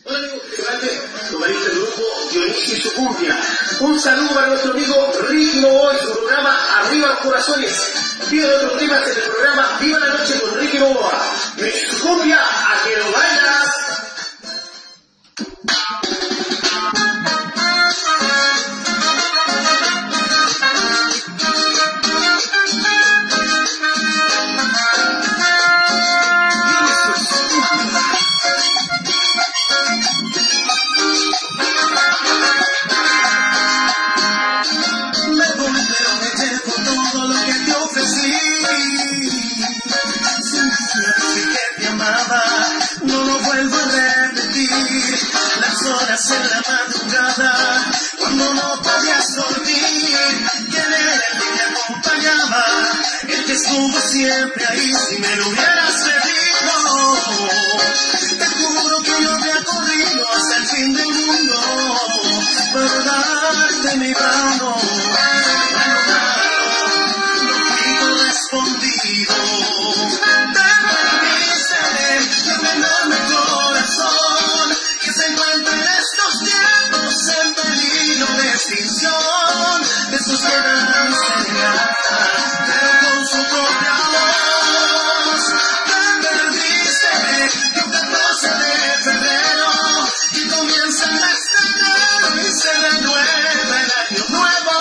Hola amigos, vocalista del grupo Dionisio y su cumbia. Un saludo para nuestro amigo Ricky Novoa y su programa Arriba los Corazones. Pide otros temas en el programa Viva la Noche con Ricky Novoa. Dionisio y su cumbia, a que lo bailas. En la madrugada, cuando no podías dormir, quién era el que te acompañaba, el que estuvo siempre ahí, si me lo hubieras pedido, te juro que yo te he corrido hasta el fin del mundo, para darte mi mano, pero claro, no fui correspondido, te perdiste, envenenarme el corazón, que se encuentra en estos tiempos en peligro de extinción, de sociedad enseñada, pero con su propia voz. Te perdiste que un catorce de febrero, que comienza el mes de enero y se renueva el año nuevo.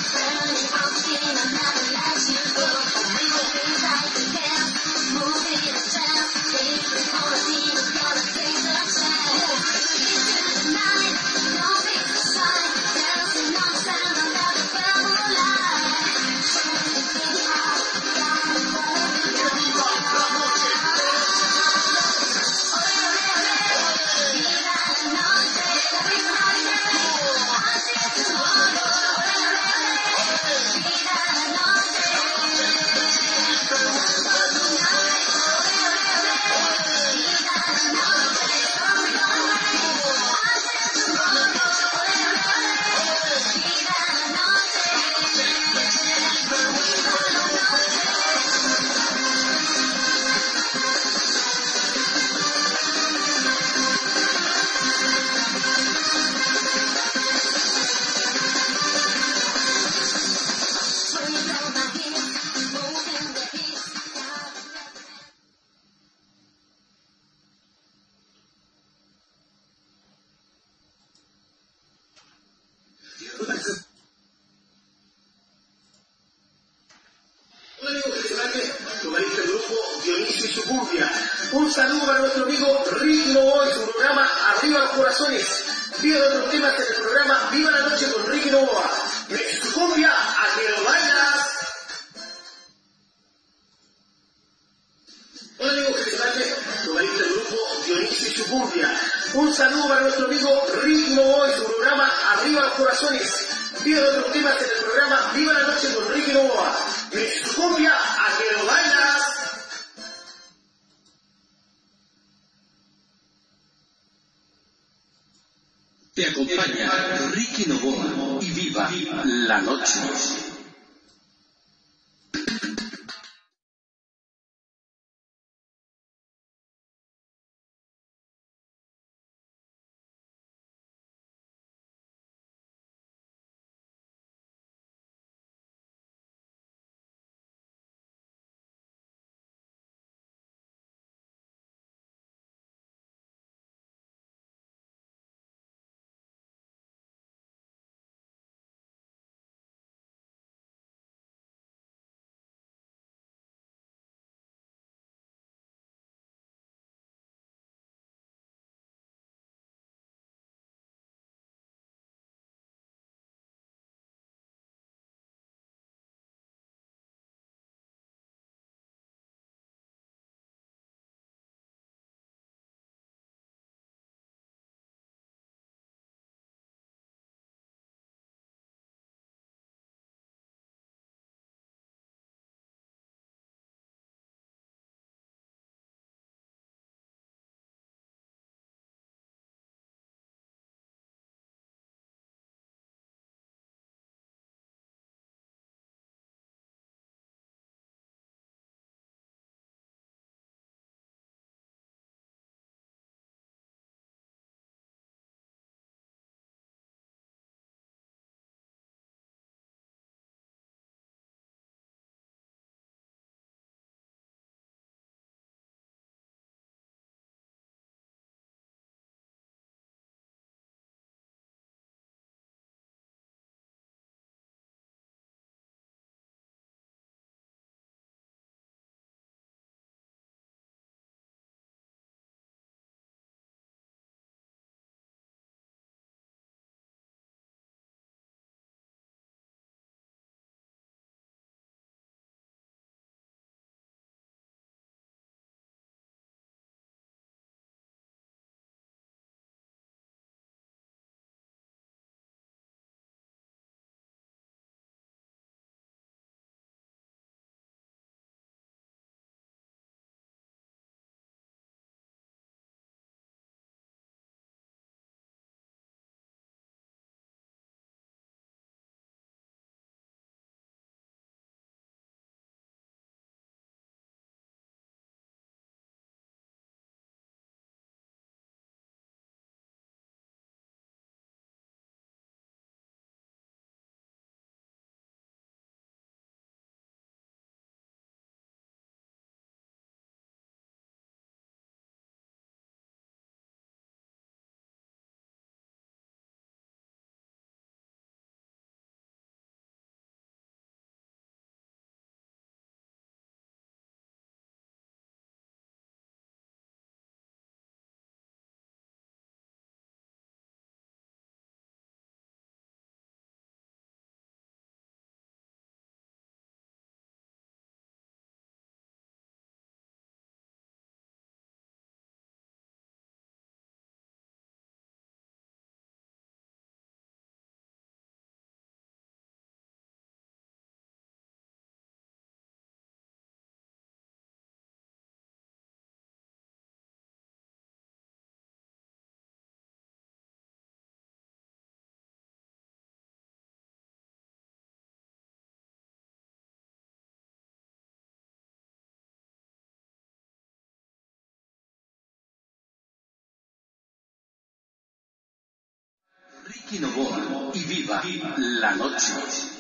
Vocalista del grupo Dionisio y su cumbia. Un saludo para nuestro amigo Rick Novoa y su programa Arriba los Corazones. Viva de otros temas en el programa Viva la Noche con Rick Novoa. De su cumbia a que lo bailas. Hola amigos, que se vocalista del grupo Dionisio y su cumbia. Un saludo para nuestro amigo Rick Novoa y su programa Arriba los Corazones. Viva de otros temas en el programa Viva la Noche con Rick Novoa. De su cumbia a que lo bailas. Te acompaña Ricky Novoa y viva la noche. Ricky Novoa y Viva la Noche.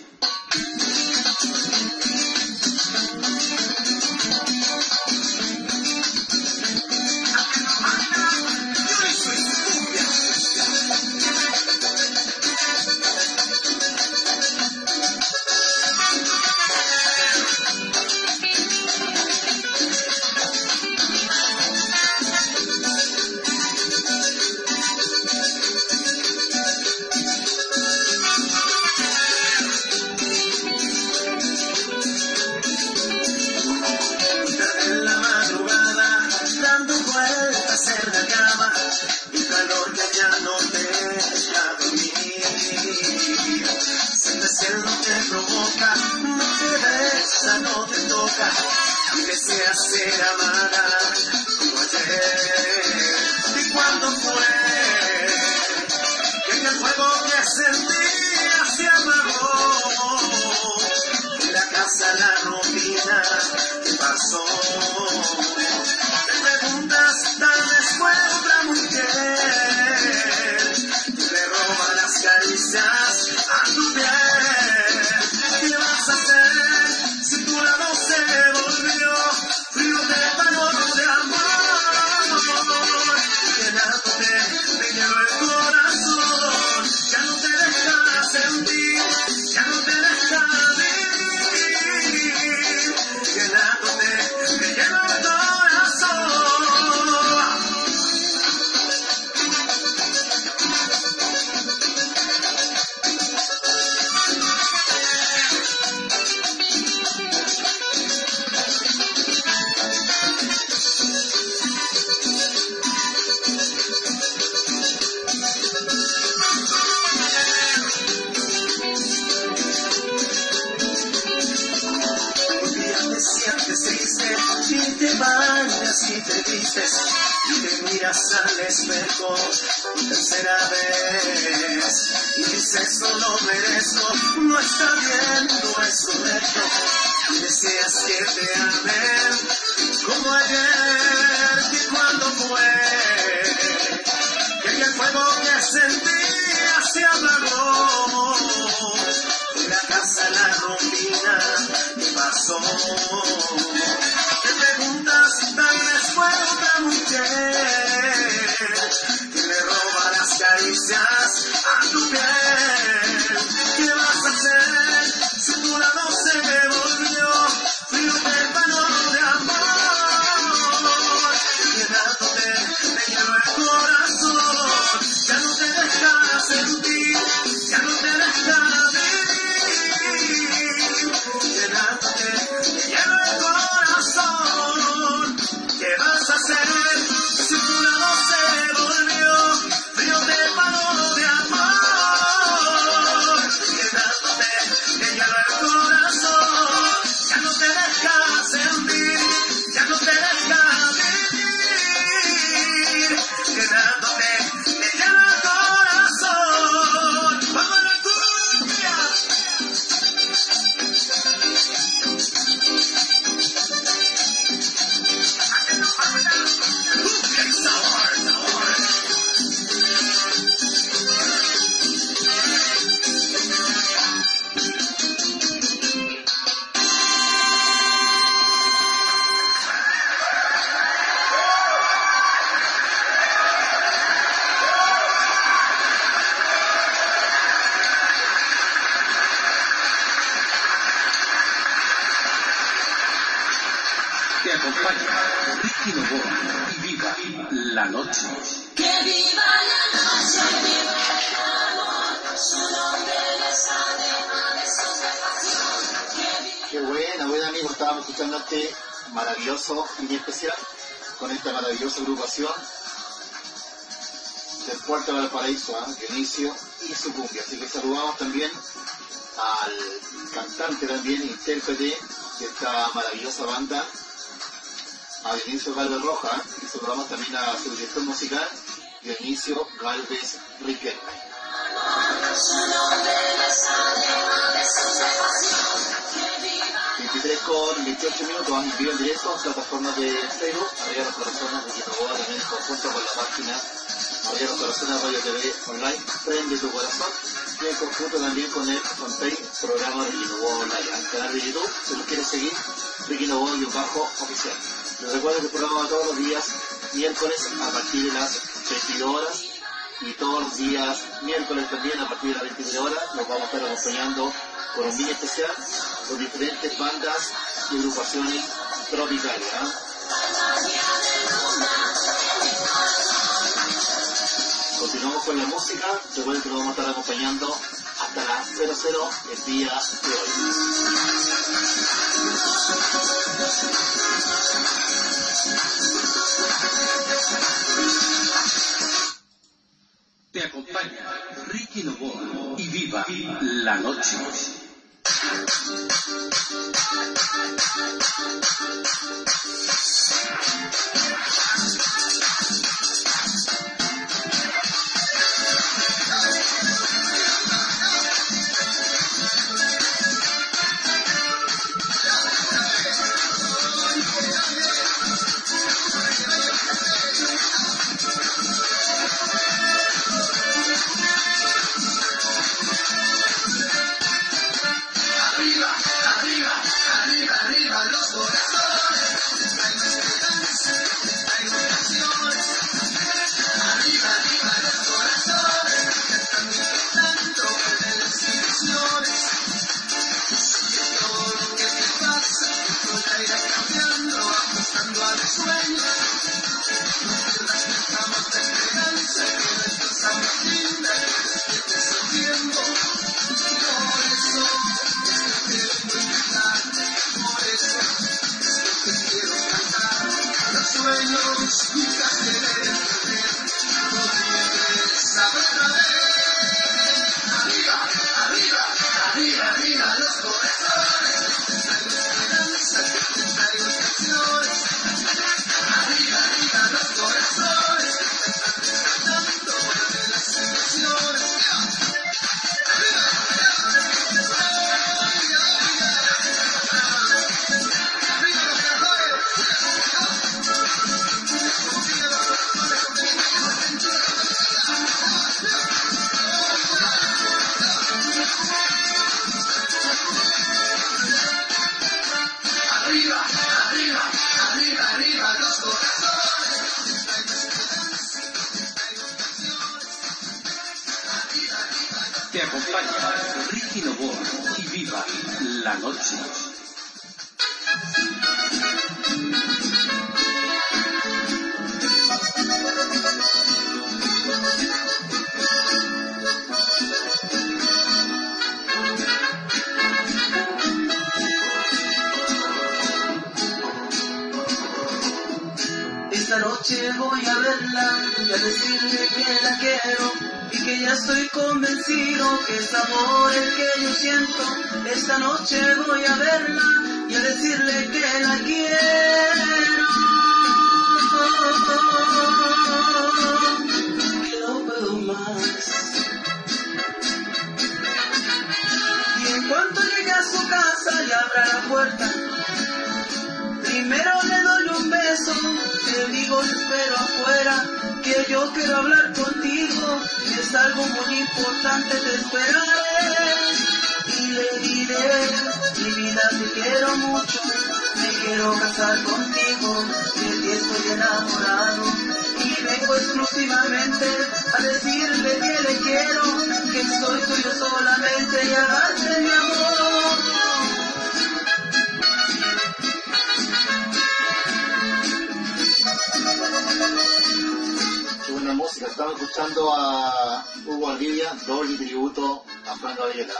Y deseas ser amada como ayer. ¿Y cuándo fue que en el fuego que sentía se apagó? En la casa la rutina que pasó. Te preguntas, tal vez fue otra mujer que le roba las caricias a tu piel. ¿Qué vas a hacer si tu lado se volvió frío de calor de amor? Llenándote de hielo el corazón, ya no te deja sentir, ya no te deja vivir. Llenándote de hielo el corazón. Y te bañas y te vistes y te miras al espejo por tercera vez y dices no lo merezco, no está bien, no es correcto y deseas que te amen como ayer. Y cuando fue que el fuego que sentía se apagó, en la casa la rutina que pasó. Te preguntas, tal vez fue otra mujer que le roba las caricias a tu piel. ¿Qué vas a hacer si tu lado se me volvió frío de calor de amor? Llenándote de hielo el corazón, ya no te deja sentir, ya no te deja vivir. Llenándote de hielo el corazón. ¿Qué vas a hacer si tu lado se volvió frío de calor de amor? Llenándote de hielo el corazón, ya no te deja sentir, ya no te deja vivir. Llenándote de hielo el corazón. ¡Vamos a la cumbia! Te acompaña Ricky Novoa y Viva la Noche. Que viva la noche, viva el amor, su nombre les adema de su pasión. Qué buena, buena amigo, estábamos escuchando este maravilloso y especial con esta maravillosa agrupación del Puerto de Valparaíso, ¿eh? Dionisio y su cumbia. Así que saludamos también al cantante también, intérprete de esta maravillosa banda, a Dionisio Galvez Roja, ¿eh? Y saludamos también a su director musical, Dionisio Galvez Riquelme. veintitrés con veintiocho minutos, vamos en vivo en directo en plataformas de Facebook, arriba los corazones de Quinoboa, también en conjunto con la página Abrir los Corazones Radio T V Online, Prende tu Corazón, y en conjunto también con el fanpage programa de Ricky Novoa Online, al canal de YouTube, si los quieren seguir, Ricky Novoa y un bajo oficial. Les recuerdo que el programa va todos los días, miércoles a partir de las veintidós horas, y todos los días miércoles también a partir de las veintitrés horas, nos vamos a estar acompañando con un mini especial con diferentes bandas y agrupaciones tropicales. ¿eh? Continuamos con la música, recuerden que nos vamos a estar acompañando hasta las cero cero el día de hoy. Te acompaña Ricky Novoa y viva la noche. Te acompaña Ricky Novoa y viva la noche. Esta noche voy a verla y a decirle que la quiero y que ya estoy convencido que es amor el que yo siento. Esta noche voy a verla y a decirle que la quiero, que no puedo más. Y en cuanto llegue a su casa y abra la puerta, primero le doy un beso, le digo te espero afuera, que yo quiero hablar contigo, que es algo muy importante, te esperaré. Y le diré, mi vida te quiero mucho, me quiero casar contigo, de ti estoy enamorado. Y vengo exclusivamente a decirle que le quiero, que soy tuyo solamente y a darte mi amor. Qué buena música, estaba escuchando a Hugo Alivia, doble tributo a Fran Gabriela.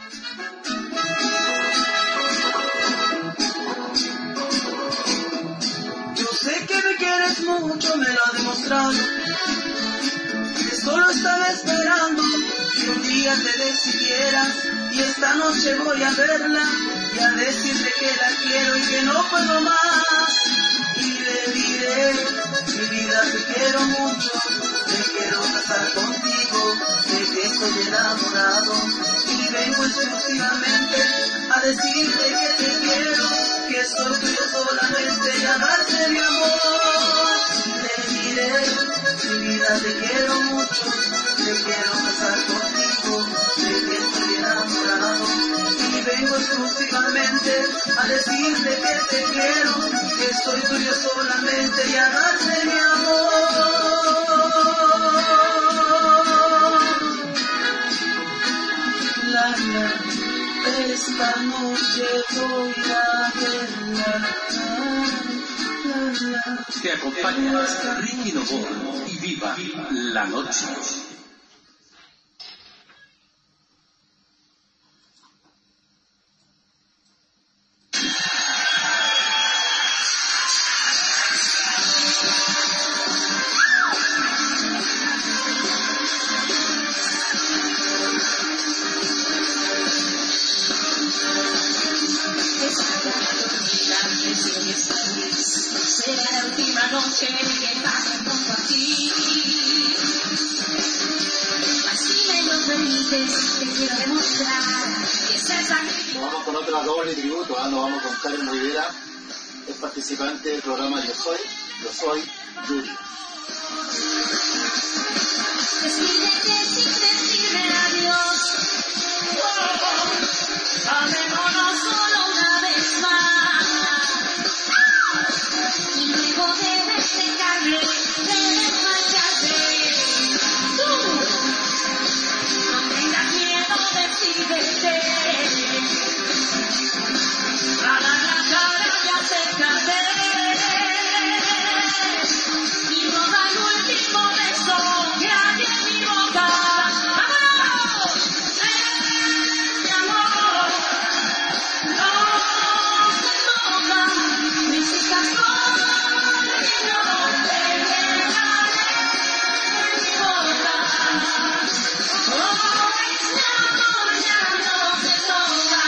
Yo sé que me quieres mucho, me lo has demostrado, que solo estaba esperando que un día te decidieras, y esta noche voy a verla y a decirle que la quiero y que no puedo más. Y le diré, mi vida te quiero mucho, me quiero casar contigo, de que estoy enamorado. Y vengo exclusivamente a decirte que te quiero, que soy tuyo solamente y a darte mi amor. Le diré, mi vida te quiero mucho. últimamente a decirte que te quiero, que soy tuyo solamente y a darte mi amor. La, la, esta noche voy a verla. La, la, Te acompaña Ricky Novoa y viva la noche. Será la última noche que pase junto a ti. Así me lo permites, te quiero demostrar que es esa. Nos vamos con otra doble tributo, ¿eh? Nos vamos con Karen Rivera, es participante del programa Yo Soy, Yo Soy Yuri. Decirle que sin decirme adiós, oh, amémonos solo una vez más. Y luego debes dejarme, debes marcharte. Tú, no tengas miedo, decídete. A dar la cara y acércate. Y no da el último beso que hay en mi boca. ¡Vamos! ¡Eh, amor! No se toca, necesitas conmigo, te dejaré en mi boca. Oh, este amor ya no se toca.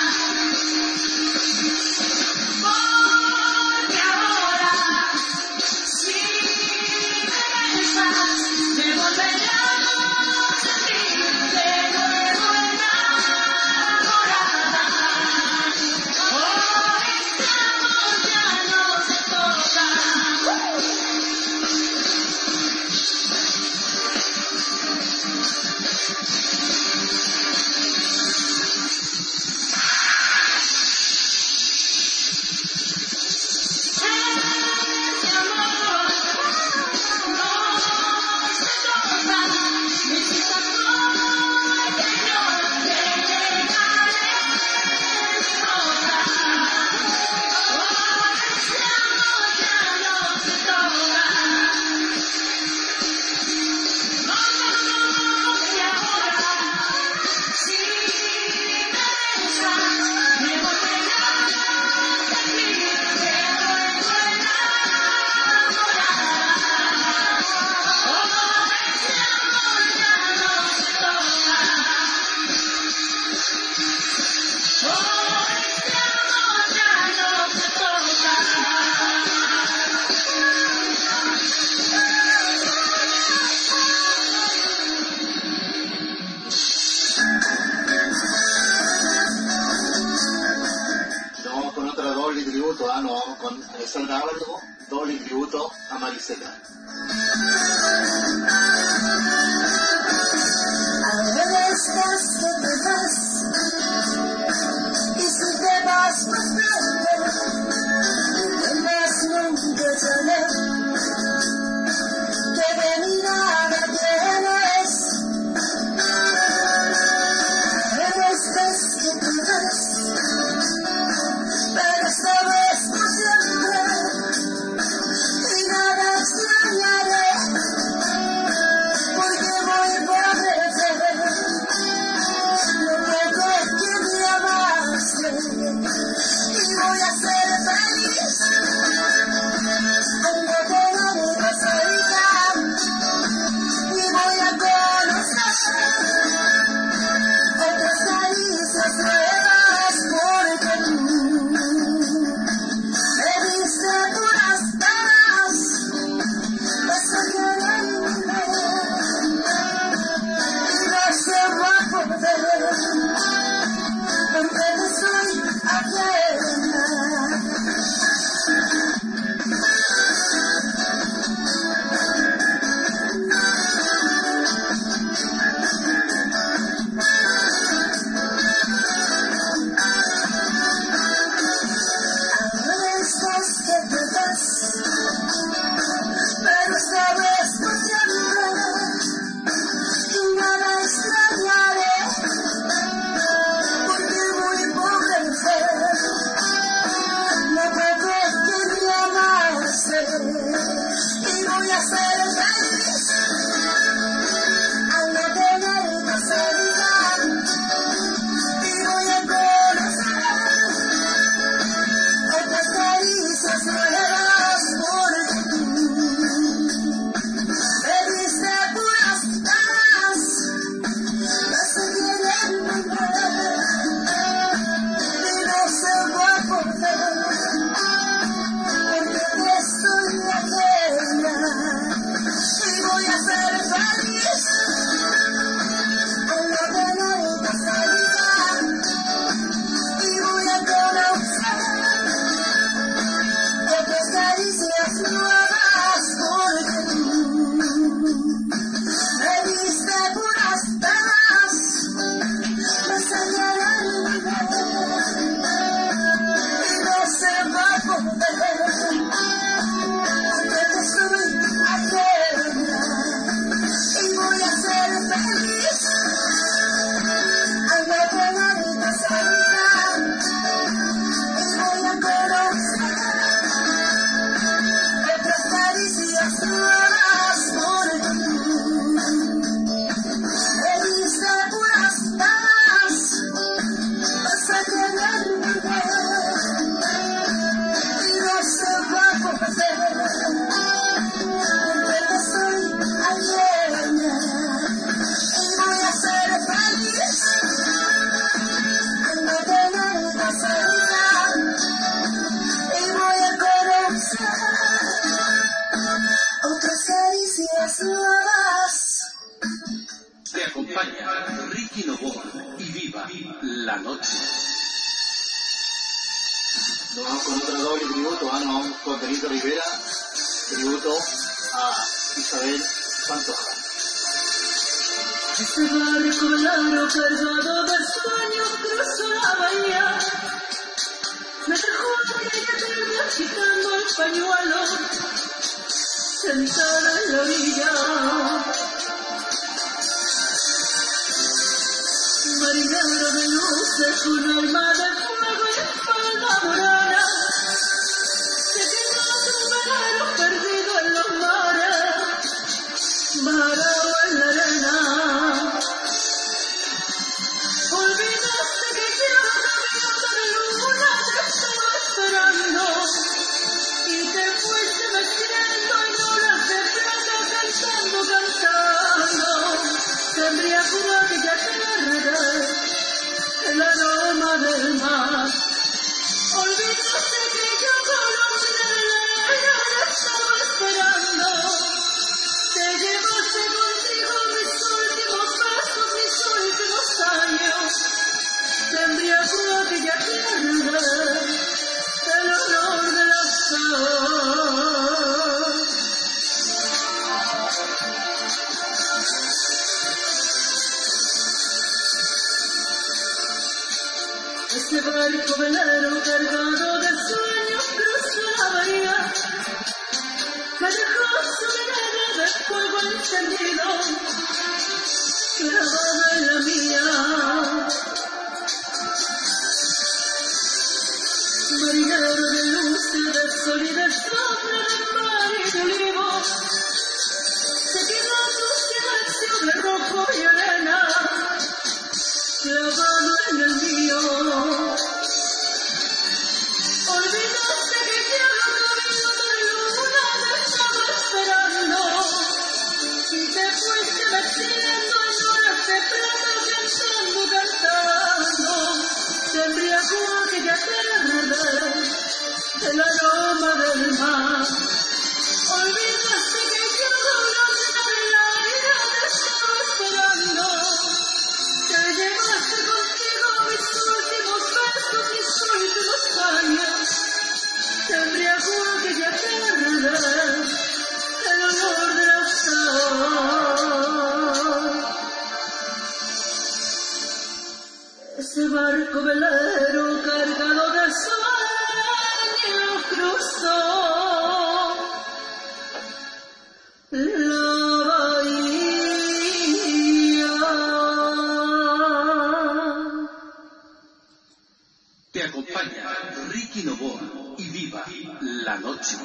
Porque ahora, si me besas, me volverás a sentir de nuevo enamorada. Oh, este amor ya no se toca. Este amor no se toca. Necesitas conmigo, te dejaré en mi boca. Oh, este amor ya no se toca. No, no, no, y ahora, si me besas, me volverás a sentir de nuevo enamorada. Oh, este amor ya no se toca. Oh, este amor ya no se toca. Nos vamos con otra doble tributo, ¿eh? Nos vamos con Alessandra Álvaro, doble tributo a Marisela. A veces que te vas, y si te vas pues vete, y más nunca saber que de mi nada tienes. A veces que te vas, pero esta vez no siempre, y nada extrañaré, porque voy por defender lo poco que me amaste, y voy a ser feliz, aunque te lo digas ahorita, y voy a conocer otras caricias nuevas, porque tú me diste puras penas, estoy queriendo, y no se va a poder, aunque no estoy aquí. pero esta vez por siempre nada extrañaré, porque muy pobre fe no puedo que amarse, y voy a ser feliz al no tener casualidad, y voy a conocer otras caricias nuevas porque tú me diste puras ganas de seguir en mi ver, y no se va a poder, porque te estoy ajena, y voy a ser feliz al no tener casualidad, y voy a conocer otras caricias nuevas porque tú me diste puras ganas de salir al nivel, y no se va a poder, porque te estoy ajena, y voy a ser feliz al no tener casualidad, y voy a conocer otras caricias nuevas porque tú me diste puras ganas de salir al nivel, y no se va a poder, porque te estoy ajena, y voy a ser feliz al no tener casualidad, y voy a conocer otras caricias nuevas. Te acompaña Ricky Novoa y Viva la Noche. Nos vamos con otro doble tributo, ¿ah? Nos vamos con Benito Rivera, tributo a Isabel Pantoja. Este barco velero cargado de sueños cruzó la bahía, me dejó aquella tarde agitando el pañuelo, sentada en la orilla. Marinero de luces, un alma de fuego y espalda morada, se quedó un velero perdido en los mares, varado en la arena. Olvidaste que yo caminando de luna te estaba esperando, y te fuiste metiendo en horas de plata cantando, cantando. Te embriagó aquella tierra, el aroma del mar. Olvidaste que yo colombiana de la arena te estaba esperando. Te llevaste contigo mis últimos besos, mis últimos años. Te embriagó aquella tierra, el olor de la sal. Este barco velero cargado de sueños cruzó la bahía, me dejó su mirada de fuego encendido, clavada en la mía. Marinero de luz y de sol y de sombra, de mar y de olivo, se quedó tu silencio de rojo y arena, clavado en el mío. Olvidaste que yo caminando de luna te estaba esperando, y te fuiste metiendo en horas de plata cantando, cantando. Te embriagó aquella tierra, el aroma del mar. Olvidaste que yo colombiana de la arena te estaba esperando. Te llevaste contigo mis últimos besos, mis últimos años. Te embriagó aquella tierra, el olor de la sal. Ese barco velero cargado de sueños cruzó Te acompaña Ricky Novoa y Viva la Noche.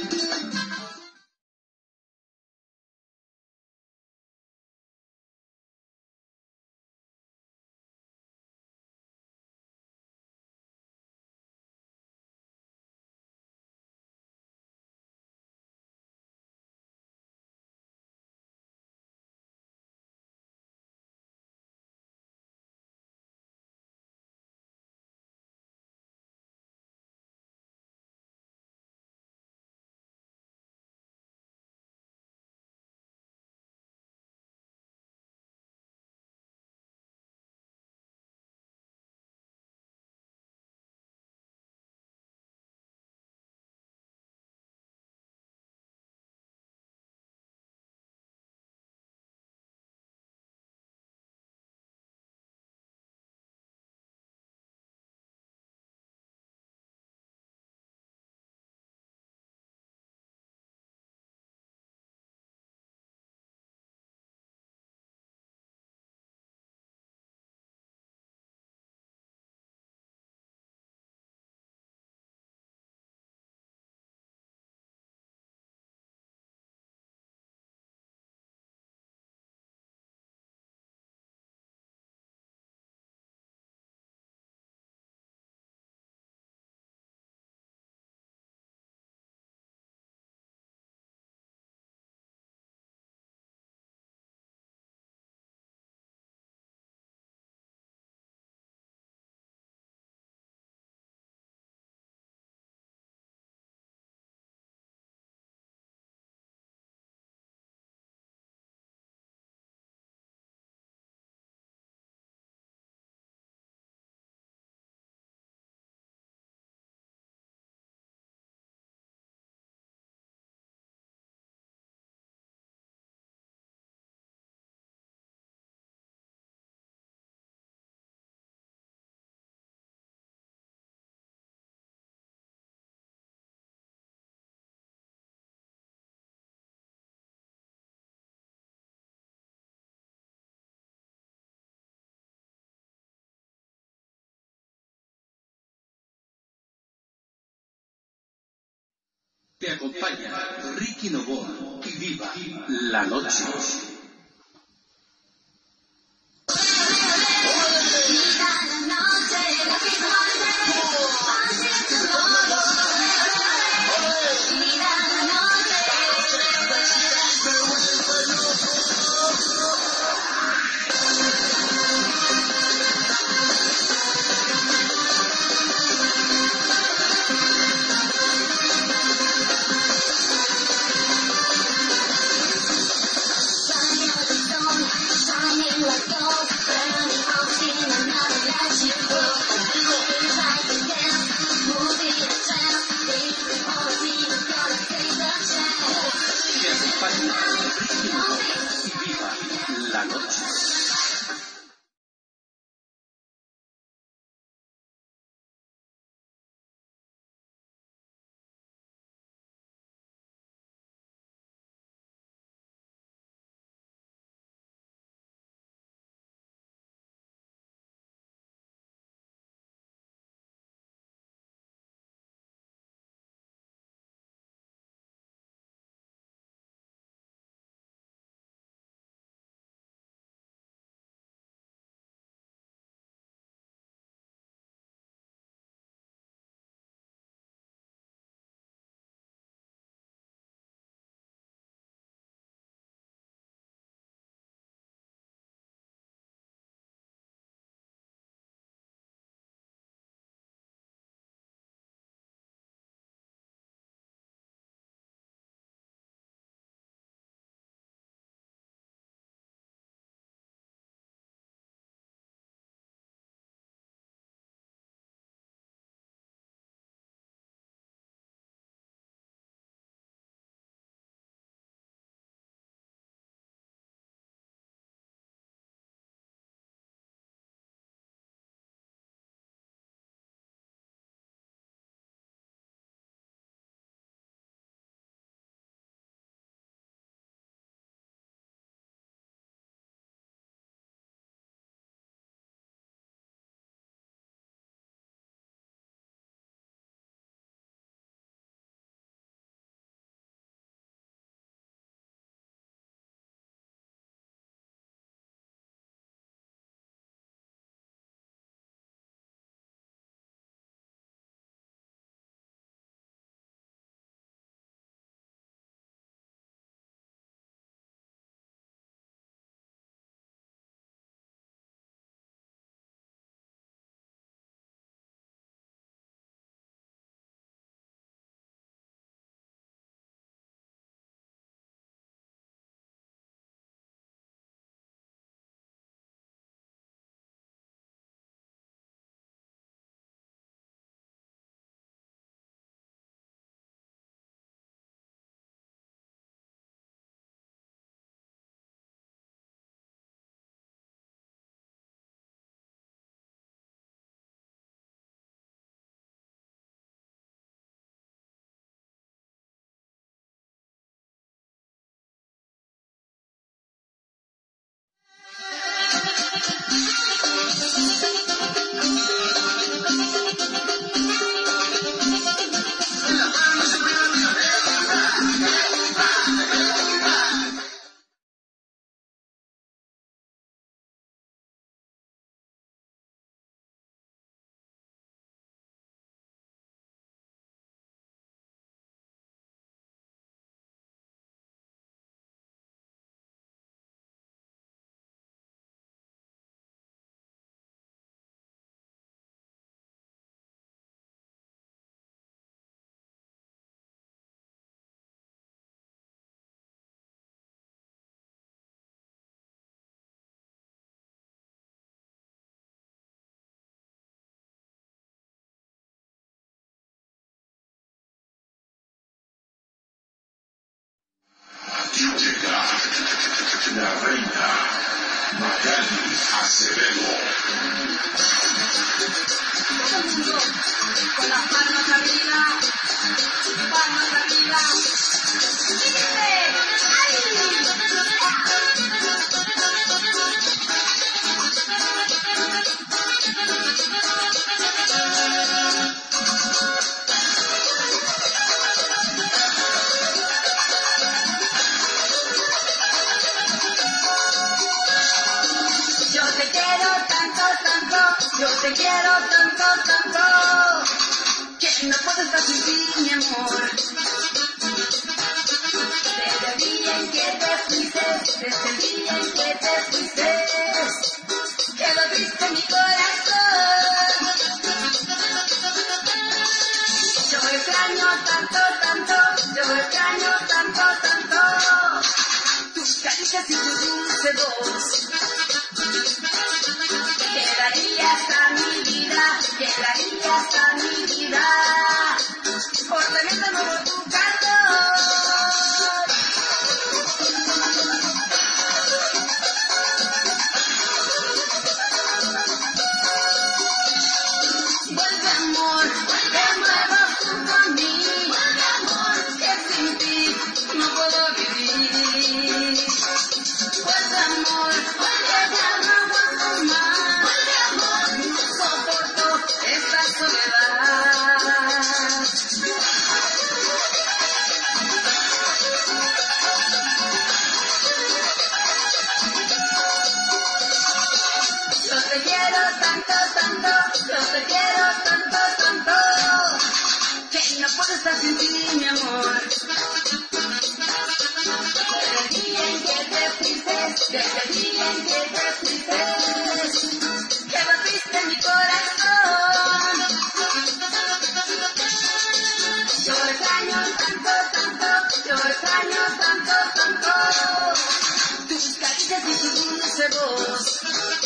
Te acompaña Ricky Novoa y Viva la Noche. Bye. Llega la reina Magali Acevedo. Todo el mundo con las manos arriba, palmas arriba. Y dice, yo te quiero tanto, tanto, que no puedo estar sin ti, mi amor. Desde el día en que te fuiste, desde el día en que te fuiste, quedó triste mi corazón. Yo extraño tanto, tanto, yo extraño tanto, tanto, tus caricias y tu dulce voz. Llegarías a mi vida, llegarías a mi vida, por tener de nuevo tu calor. Vuelve amor, de nuevo junto a mí, vuelve amor, que sin ti no puedo vivir. Vuelve amor, vuelve ya no aguanto más. Esta soledad. Yo te quiero tanto, tanto, yo te quiero tanto, tanto, que no puedo estar sin ti, mi amor. Desde el día en que te fuiste, desde el día en que te fuiste, que batiste mi corazón. Yo extraño tanto, tanto, yo extraño tanto, tanto, tus caricias y tu dulce voz.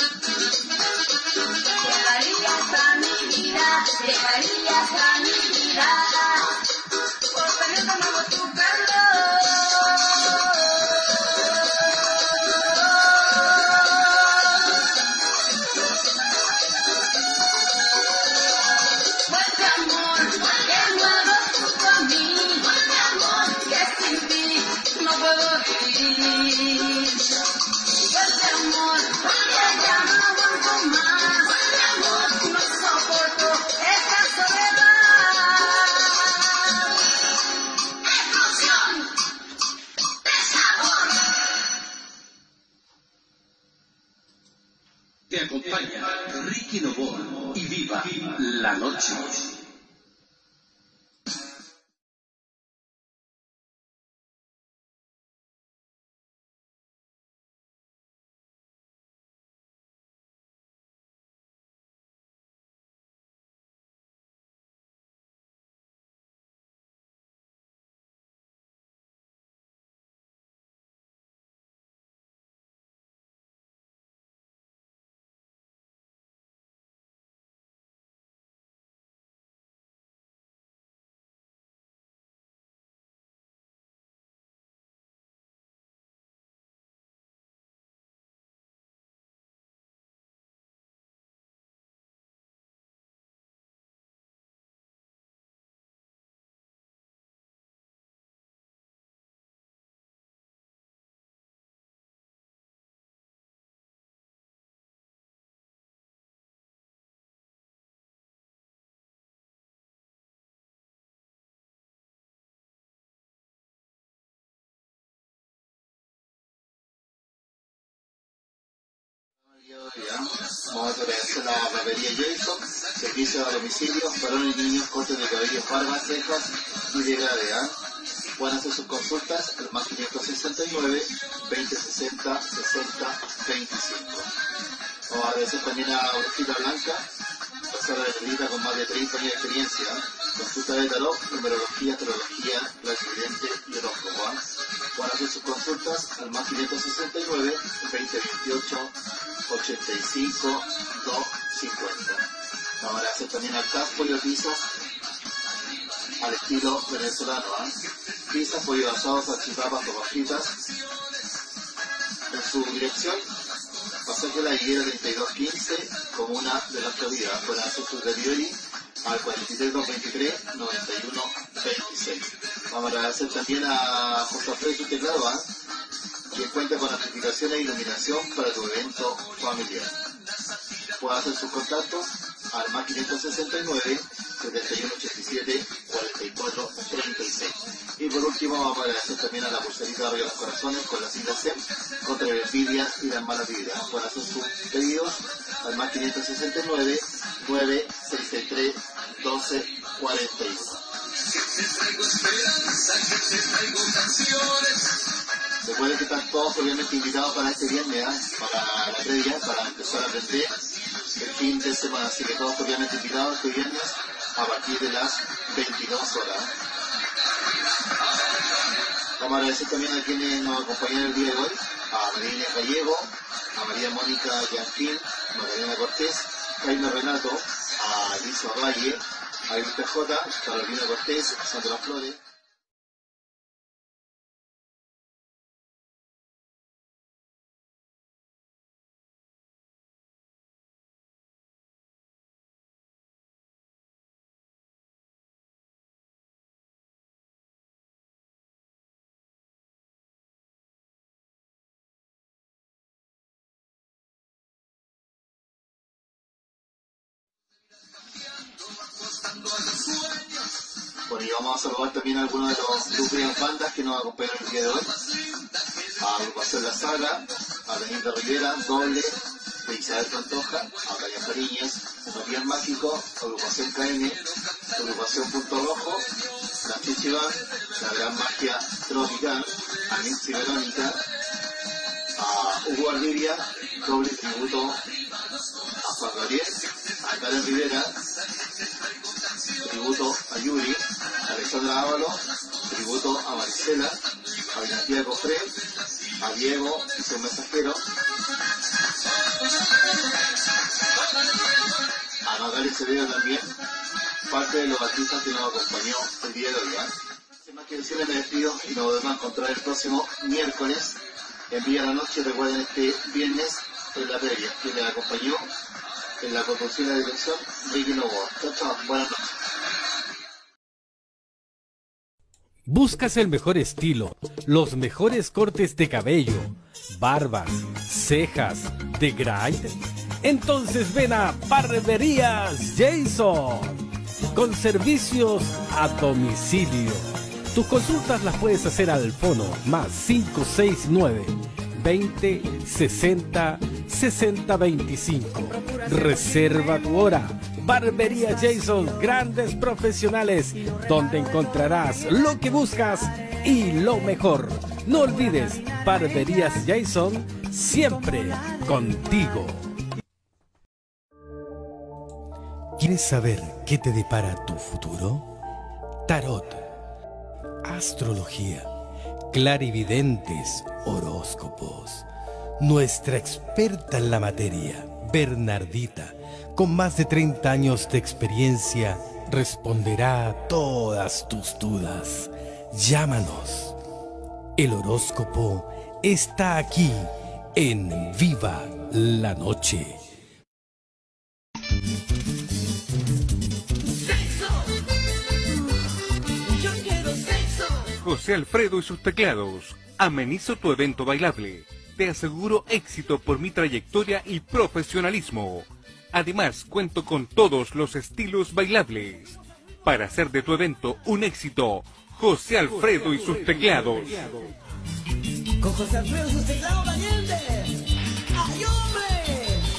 Llegarías a mi vida, llegarías a mi vida, por tener de nuevo tu calor. Vuelve amor, de nuevo junto a mí, vuelve amor, que sin ti no puedo vivir. Vuelve amor, vuelve ya no aguanto más, vuelve amor, no soporto esta soledad. Explosión de sabor. Te acompaña Ricky Novoa y viva la noche. Vamos a agradecer a la barbería Jason, servicio a domicilio, varones y niños, cortes de cabello, barbas, cejas y degradé. Pueden hacer sus consultas al más quinientos sesenta y nueve, veinte sesenta, sesenta, veinticinco. Vamos a agradecer también a Brujita Blanca, persona de Brujita con más de treinta años de experiencia. Consulta de tarot, numerología, astrología, clarividente y horóscopo. Pueden hacer sus consultas al más quinientos sesenta y nueve, veinte veintiocho, ochenta y cinco, dos cincuenta. Vamos a agradecer también al T A S Pollo Pizzas, al estilo venezolano. ¿eh? Pizzas, pollo asado, salchipapas o bajitas. En su dirección, pasaje La Higuera treinta y dos quince, comuna de la Florida. Pueden hacer sus delivery al cuarenta y tres doscientos veintitrés, noventa y uno veintiséis. Vamos a agradecer también a José Alfredo y su teclado, ¿eh? que cuenta con aplicación e iluminación para tu evento familiar. Puede hacer sus contactos al más quinientos sesenta y nueve, setenta y uno ochenta y siete, cuarenta y cuatro treinta y seis. Y por último vamos a agradecer también a la pulserita de Arriba los Corazones con la sigla C E M contra la envidia y las malas vibras. Pueden hacer sus pedidos al más quinientos sesenta y nueve, nueve sesenta y tres, doce cuarenta y uno. Recuerden que están todos obviamente invitados para este viernes, ¿eh? para la previa, para empezar a aprender el fin de semana. Así que todos obviamente invitados este viernes a partir de las veintidós horas. Vamos a agradecer también a quienes nos acompañan el día de hoy, a María Gallego, a María Mónica Yanquín, Magdalena Cortés, Jaime Renato, a Lizo Valle, a Luis P J, Carolina Cortés, Sandra Flores. Bueno, y vamos a saludar también a algunos de los grupos y bandas que nos acompañan el día de hoy. A Agrupación La Sala, a Benita Rivera, Doble, de Isabel Pantoja, a María Fariñas, Unos Días Mágicos, Agrupación K M, Agrupación Punto Rojo, La Chichibán, La Gran Magia Tropical, a Nixie Verónica, a Hugo Alviria, doble tributo a Juan Gabriel, a Karen Rivera, tributo a Yuri, a Alexandra Ávalo, tributo a Maricela, a Dinastía Cofré, a Diego y su mensajero, a Natalia Acevedo también, parte de los artistas que nos acompañó el día de hoy. Sin más que decirles, me despido y nos volvemos a encontrar el próximo miércoles en Villa la Noche. Recuerden, este viernes en la previa, quien les acompañó en la conducción y la dirección, Ricky Novoa. Chao, chao, buenas noches. ¿Buscas el mejor estilo, los mejores cortes de cabello, barbas, cejas, degradé? Entonces ven a Barberías Jason, con servicios a domicilio. Tus consultas las puedes hacer al fono más cinco seis nueve, veinte sesenta sesenta veinticinco. Reserva tu hora. Barbería Jason, grandes profesionales, donde encontrarás lo que buscas y lo mejor. No olvides, Barberías Jason, siempre contigo. ¿Quieres saber qué te depara tu futuro? Tarot, astrología, clarividentes, horóscopos. Nuestra experta en la materia, Bernardita, con más de treinta años de experiencia, responderá a todas tus dudas. Llámanos. El horóscopo está aquí en Viva la Noche. José Alfredo y sus teclados. Amenizo tu evento bailable. Te aseguro éxito por mi trayectoria y profesionalismo. Además, cuento con todos los estilos bailables. Para hacer de tu evento un éxito, José Alfredo y sus teclados. Con José Alfredo y sus teclados valientes. ¡Ay, hombre!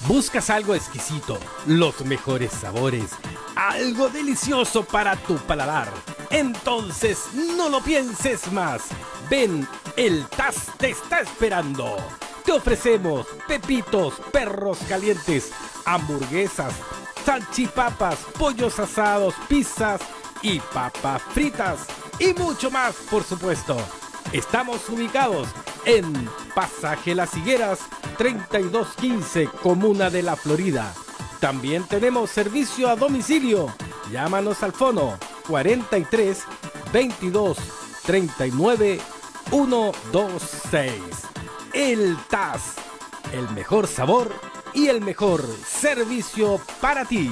¿Buscas algo exquisito, los mejores sabores, algo delicioso para tu paladar? Entonces no lo pienses más. Ven, el Taz te está esperando. Te ofrecemos pepitos, perros calientes, hamburguesas, salchipapas, pollos asados, pizzas y papas fritas y mucho más, por supuesto. Estamos ubicados en Pasaje Las Higueras, treinta y dos quince, Comuna de la Florida. También tenemos servicio a domicilio. Llámanos al fono cuarenta y tres, veintidós, treinta y nueve, ciento veintiséis. El Taz, el mejor sabor y el mejor servicio para ti.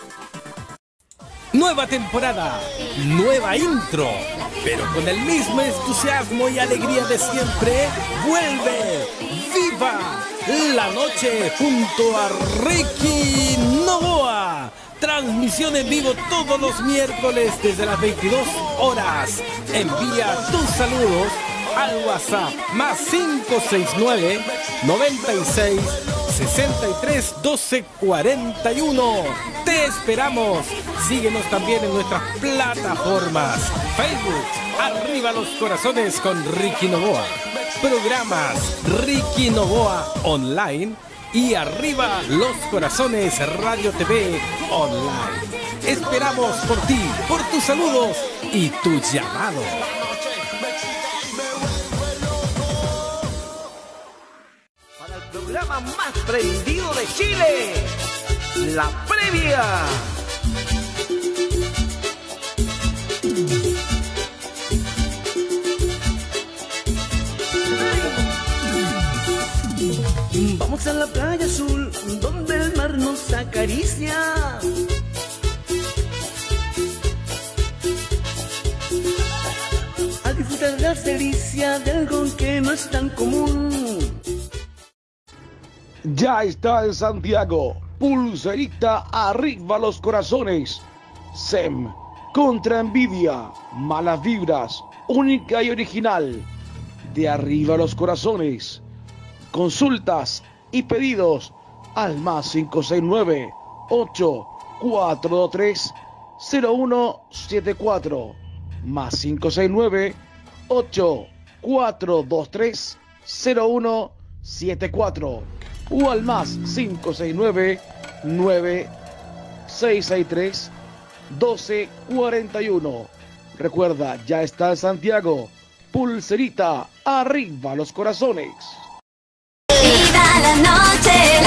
Nueva temporada, nueva intro, pero con el mismo entusiasmo y alegría de siempre, vuelve Viva la Noche junto a Ricky Novoa. Transmisión en vivo todos los miércoles desde las veintidós horas. Envía tus saludos al WhatsApp más cinco seis nueve, noventa y seis, sesenta y tres, doce, cuarenta y uno. Te esperamos. Síguenos también en nuestras plataformas. Facebook, Arriba los Corazones con Ricky Novoa. Programas Ricky Novoa Online y Arriba los Corazones Radio T V Online. Esperamos por ti, por tus saludos y tu llamado. Para el programa más prendido de Chile, La Previa. Vamos a la playa azul, donde el mar nos acaricia. A disfrutar las delicias de algo que no es tan común. Ya está en Santiago, Pulserita Arriba los Corazones. S E M, contra envidia, malas vibras, única y original. De Arriba los Corazones. Consultas y pedidos al más cinco seis nueve, ocho cuatro dos tres, cero uno siete cuatro, más cinco seis nueve, ocho cuatro dos tres, cero uno siete cuatro o al más cinco seis nueve, nueve seis seis tres, doce cuarenta y uno. Recuerda, ya está en Santiago, Pulserita Arriba los Corazones. Viva la noche.